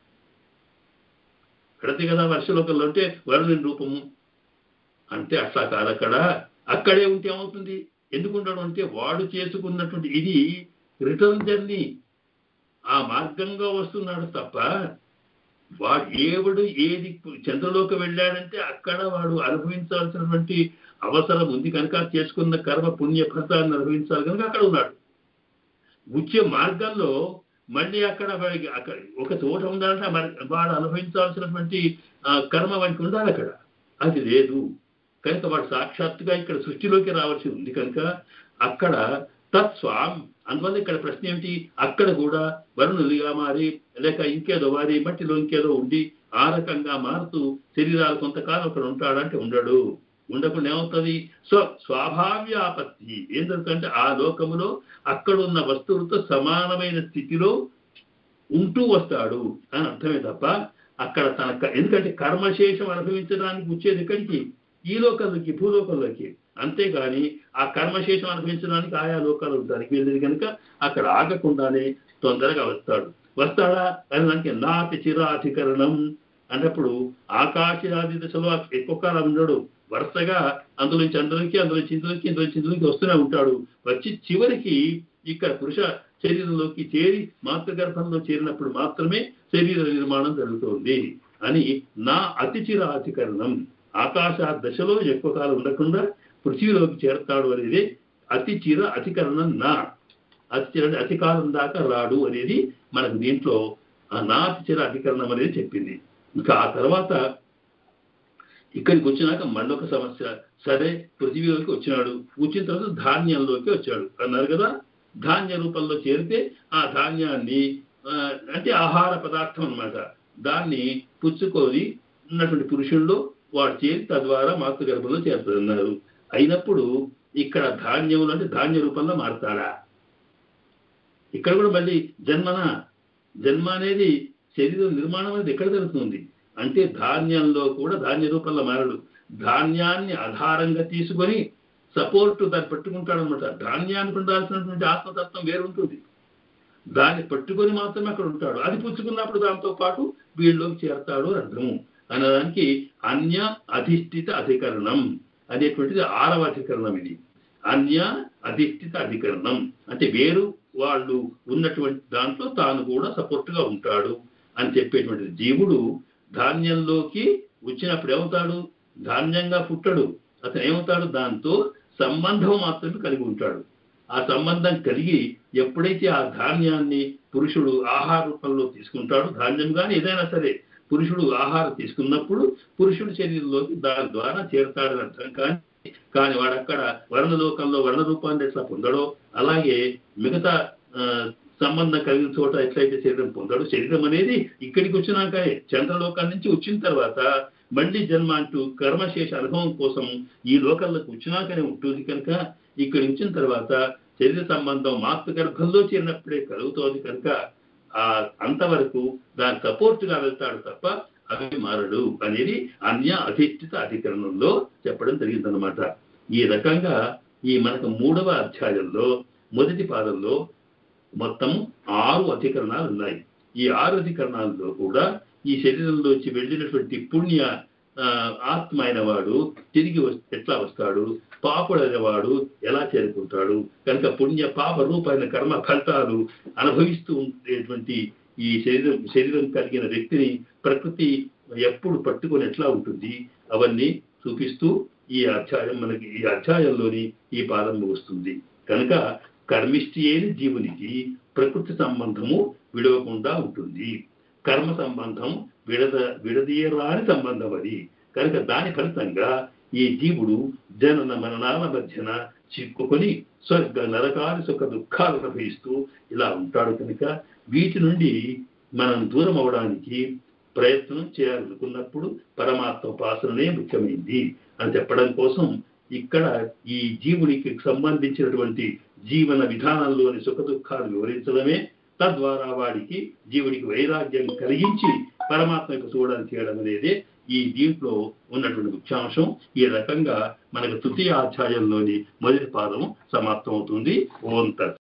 ప్రతి కదా వర్షలోకంలో అంటే వరుణుని రూపము అంటే అట్లా కాదు. అక్కడే ఉంటే ఏమవుతుంది? ఎందుకు ఉండడం అంటే వాడు చేసుకున్నటువంటి ఇది రిటర్న్ జర్నీ, ఆ మార్గంగా వస్తున్నాడు తప్ప వాడు ఏది చంద్రలోకి వెళ్ళాడంటే అక్కడ వాడు అనుభవించాల్సినటువంటి అవసరం ఉంది కనుక చేసుకున్న కర్మ పుణ్య ఫలితాన్ని అనుభవించాలి కనుక అక్కడ ఉన్నాడు. వచ్చే మార్గంలో మళ్ళీ అక్కడ ఒక చోట ఉండాలంటే వాడు అనుభవించాల్సినటువంటి కర్మ వానికి ఉండాలి అక్కడ. అది లేదు కనుక వాడు సాక్షాత్తుగా ఇక్కడ సృష్టిలోకి రావాల్సి ఉంది కనుక అక్కడ తత్స్వామి. అందువల్ల ఇక్కడ ప్రశ్న ఏమిటి? అక్కడ కూడా వరుణులుగా మారి లేక ఇంకేదో వారి మట్టిలో ఇంకేదో ఉండి ఆ రకంగా మారుతూ శరీరాలు కొంతకాలం అక్కడ ఉంటాడంటే ఉండడు. ఉండకుండా ఏమవుతుంది? స్వాభావ్య ఆపత్తి ఏం జరుగుతుందంటే ఆ లోకములో అక్కడున్న వస్తువులతో సమానమైన స్థితిలో ఉంటూ వస్తాడు అని అర్థమే తప్ప అక్కడ ఎందుకంటే కర్మశేషం అనుభవించడానికి వచ్చేది ఎక్కడికి? ఈ లోకంలోకి, భూలోకంలోకి. అంతేగాని ఆ కర్మశేషం అనుభవించడానికి ఆయా లోకాలు దానికి వెళ్ళేది కనుక అక్కడ ఆగకుండానే తొందరగా వస్తాడా అని దానికి నాటి చిరాధికరణం అన్నప్పుడు ఆకాశాది దశలో ఎక్కువ కాలం ఉండడు. వరుసగా అందులోంచి ఇందులోంచి వస్తూనే ఉంటాడు. వచ్చి చివరికి ఇక్కడ పురుష శరీరంలోకి చేరి మాతృగర్భంలో చేరినప్పుడు మాత్రమే శరీర నిర్మాణం జరుగుతుంది అని నా అతిచిరాధికరణం. ఆకాశ దశలో ఎక్కువ కాలం ఉండకుండా పృథ్వీలోకి చేరతాడు అనేది అతికరణం. అతి కాలం దాకా రాడు అనేది మనకు దీంట్లో నా అతిచిర అధికరణం అనేది చెప్పింది. ఇంకా ఆ తర్వాత ఇక్కడికి వచ్చినాక మళ్ళొక సమస్య. సరే పృథ్వీలోకి వచ్చినాడు, వచ్చిన తర్వాత ధాన్యంలోకి వచ్చాడు అన్నారు కదా. ధాన్య రూపంలో చేరితే ఆ ధాన్యాన్ని అంటే ఆహార పదార్థం అన్నమాట, దాన్ని పుచ్చుకొని ఉన్నటువంటి పురుషుల్లో వాడు చేరి తద్వారా మాతృగర్భంలో చేరుతున్నారు. అయినప్పుడు ఇక్కడ ధాన్యములు అంటే ధాన్య రూపంలో మారుతాడా? ఇక్కడ కూడా మళ్ళీ జన్మ అనేది శరీర నిర్మాణం అనేది ఎక్కడ జరుగుతుంది అంటే ధాన్యంలో కూడా ధాన్య రూపంలో మారడు. ధాన్యాన్ని ఆధారంగా తీసుకొని సపోర్ట్ దాన్ని పట్టుకుంటాడు అనమాట. ధాన్యానికి ఉండాల్సినటువంటి ఆత్మతత్వం వేరు ఉంటుంది, దాన్ని పట్టుకొని మాత్రమే అక్కడ ఉంటాడు. అది పుచ్చుకున్నప్పుడు దాంతో పాటు వీళ్ళలోకి చేరతాడు అర్థము అనడానికి అన్య అధిష్ఠిత అధికరణం అనేటువంటిది 6వ అధికరణం. ఇది అన్య అధిష్ఠిత అధికరణం అంటే వేరు వాళ్ళు ఉన్నటువంటి దాంట్లో తాను కూడా సపోర్ట్గా ఉంటాడు అని చెప్పేటువంటి జీవుడు ధాన్యంలోకి వచ్చినప్పుడు ఏమవుతాడు? ధాన్యంగా పుట్టడు, అతను ఏమవుతాడు? దాంతో సంబంధం మాత్రమే కలిగి ఉంటాడు. ఆ సంబంధం కలిగి ఎప్పుడైతే ఆ ధాన్యాన్ని పురుషుడు ఆహార రూపంలో తీసుకుంటాడు, ధాన్యం కానీ ఏదైనా సరే పురుషుడు ఆహారం తీసుకున్నప్పుడు పురుషుడి శరీరంలోకి దాని ద్వారా చేరుతాడని అర్థం. కానీ వాడు అక్కడ వర్ణలోకంలో వర్ణ రూపాన్ని ఎట్లా పొందడో అలాగే మిగతా సంబంధం కలిగిన చోట ఎట్లయితే శరీరం పొందాడో, శరీరం అనేది ఇక్కడికి వచ్చినాక చంద్రలోకం నుంచి వచ్చిన తర్వాత మళ్ళీ జన్మ అంటూ కర్మశేష అనుభవం కోసం ఈ లోకంలోకి వచ్చినాకనే ఉంటుంది కనుక ఇక్కడికి వచ్చిన తర్వాత శరీర సంబంధం మాతృగర్భంలో చేరినప్పుడే కలుగుతోంది కనుక అంతవరకు దాని సపోర్ట్గా వెళ్తాడు తప్ప అవి మారడు అనేది అన్య అధిష్ఠిత అధికరణంలో చెప్పడం జరిగిందనమాట. ఈ రకంగా ఈ మనకు 3వ అధ్యాయంలో మొదటి పాదంలో మొత్తం 6 అధికరణాలు ఉన్నాయి. ఈ 6 అధికరణాల్లో కూడా ఈ శరీరంలోంచి వెళ్ళినటువంటి పుణ్య ఆత్మ అయిన వాడు తిరిగి ఎట్లా వస్తాడు, పాపుడైన వాడు ఎలా చేరుకుంటాడు, కనుక పుణ్య పాప రూపమైన కర్మ ఫలితాలు అనుభవిస్తూ ఉండేటువంటి ఈ శరీరం కలిగిన వ్యక్తిని ప్రకృతి ఎప్పుడు పట్టుకొని ఎట్లా ఉంటుంది అవన్నీ చూపిస్తూ ఈ అధ్యాయంలోని ఈ పాదం ముగుస్తుంది. కనుక కర్మిష్టి అయిన జీవునికి ప్రకృతి సంబంధము విడవకుండా ఉంటుంది. కర్మ సంబంధం విడదీయరాని సంబంధం అది. కనుక దాని ఫలితంగా ఈ జీవుడు జనన మరణాల మధ్యన చిక్కుకొని స్వర్గ నరకాది సుఖ దుఃఖాలు అనుభవిస్తూ ఇలా ఉంటాడు. కనుక వీటి నుండి మనం దూరం అవడానికి ప్రయత్నం చేయాలనుకున్నప్పుడు పరమాత్మ ఉపాసననే ముఖ్యమైంది అని చెప్పడం కోసం ఇక్కడ ఈ జీవునికి సంబంధించినటువంటి జీవన విధానంలోని సుఖ దుఃఖాలు వివరించడమే, తద్వారా జీవుడికి వైరాగ్యం కలిగించి పరమాత్మకు చూడడం చేయడం అనేది ఈ దీంట్లో ఉన్నటువంటి ముఖ్యాంశం. ఈ రకంగా మనకు తృతీయ అధ్యాయంలోని మొదటి పాదం సమాప్తం అవుతుంది. ఓం తత్.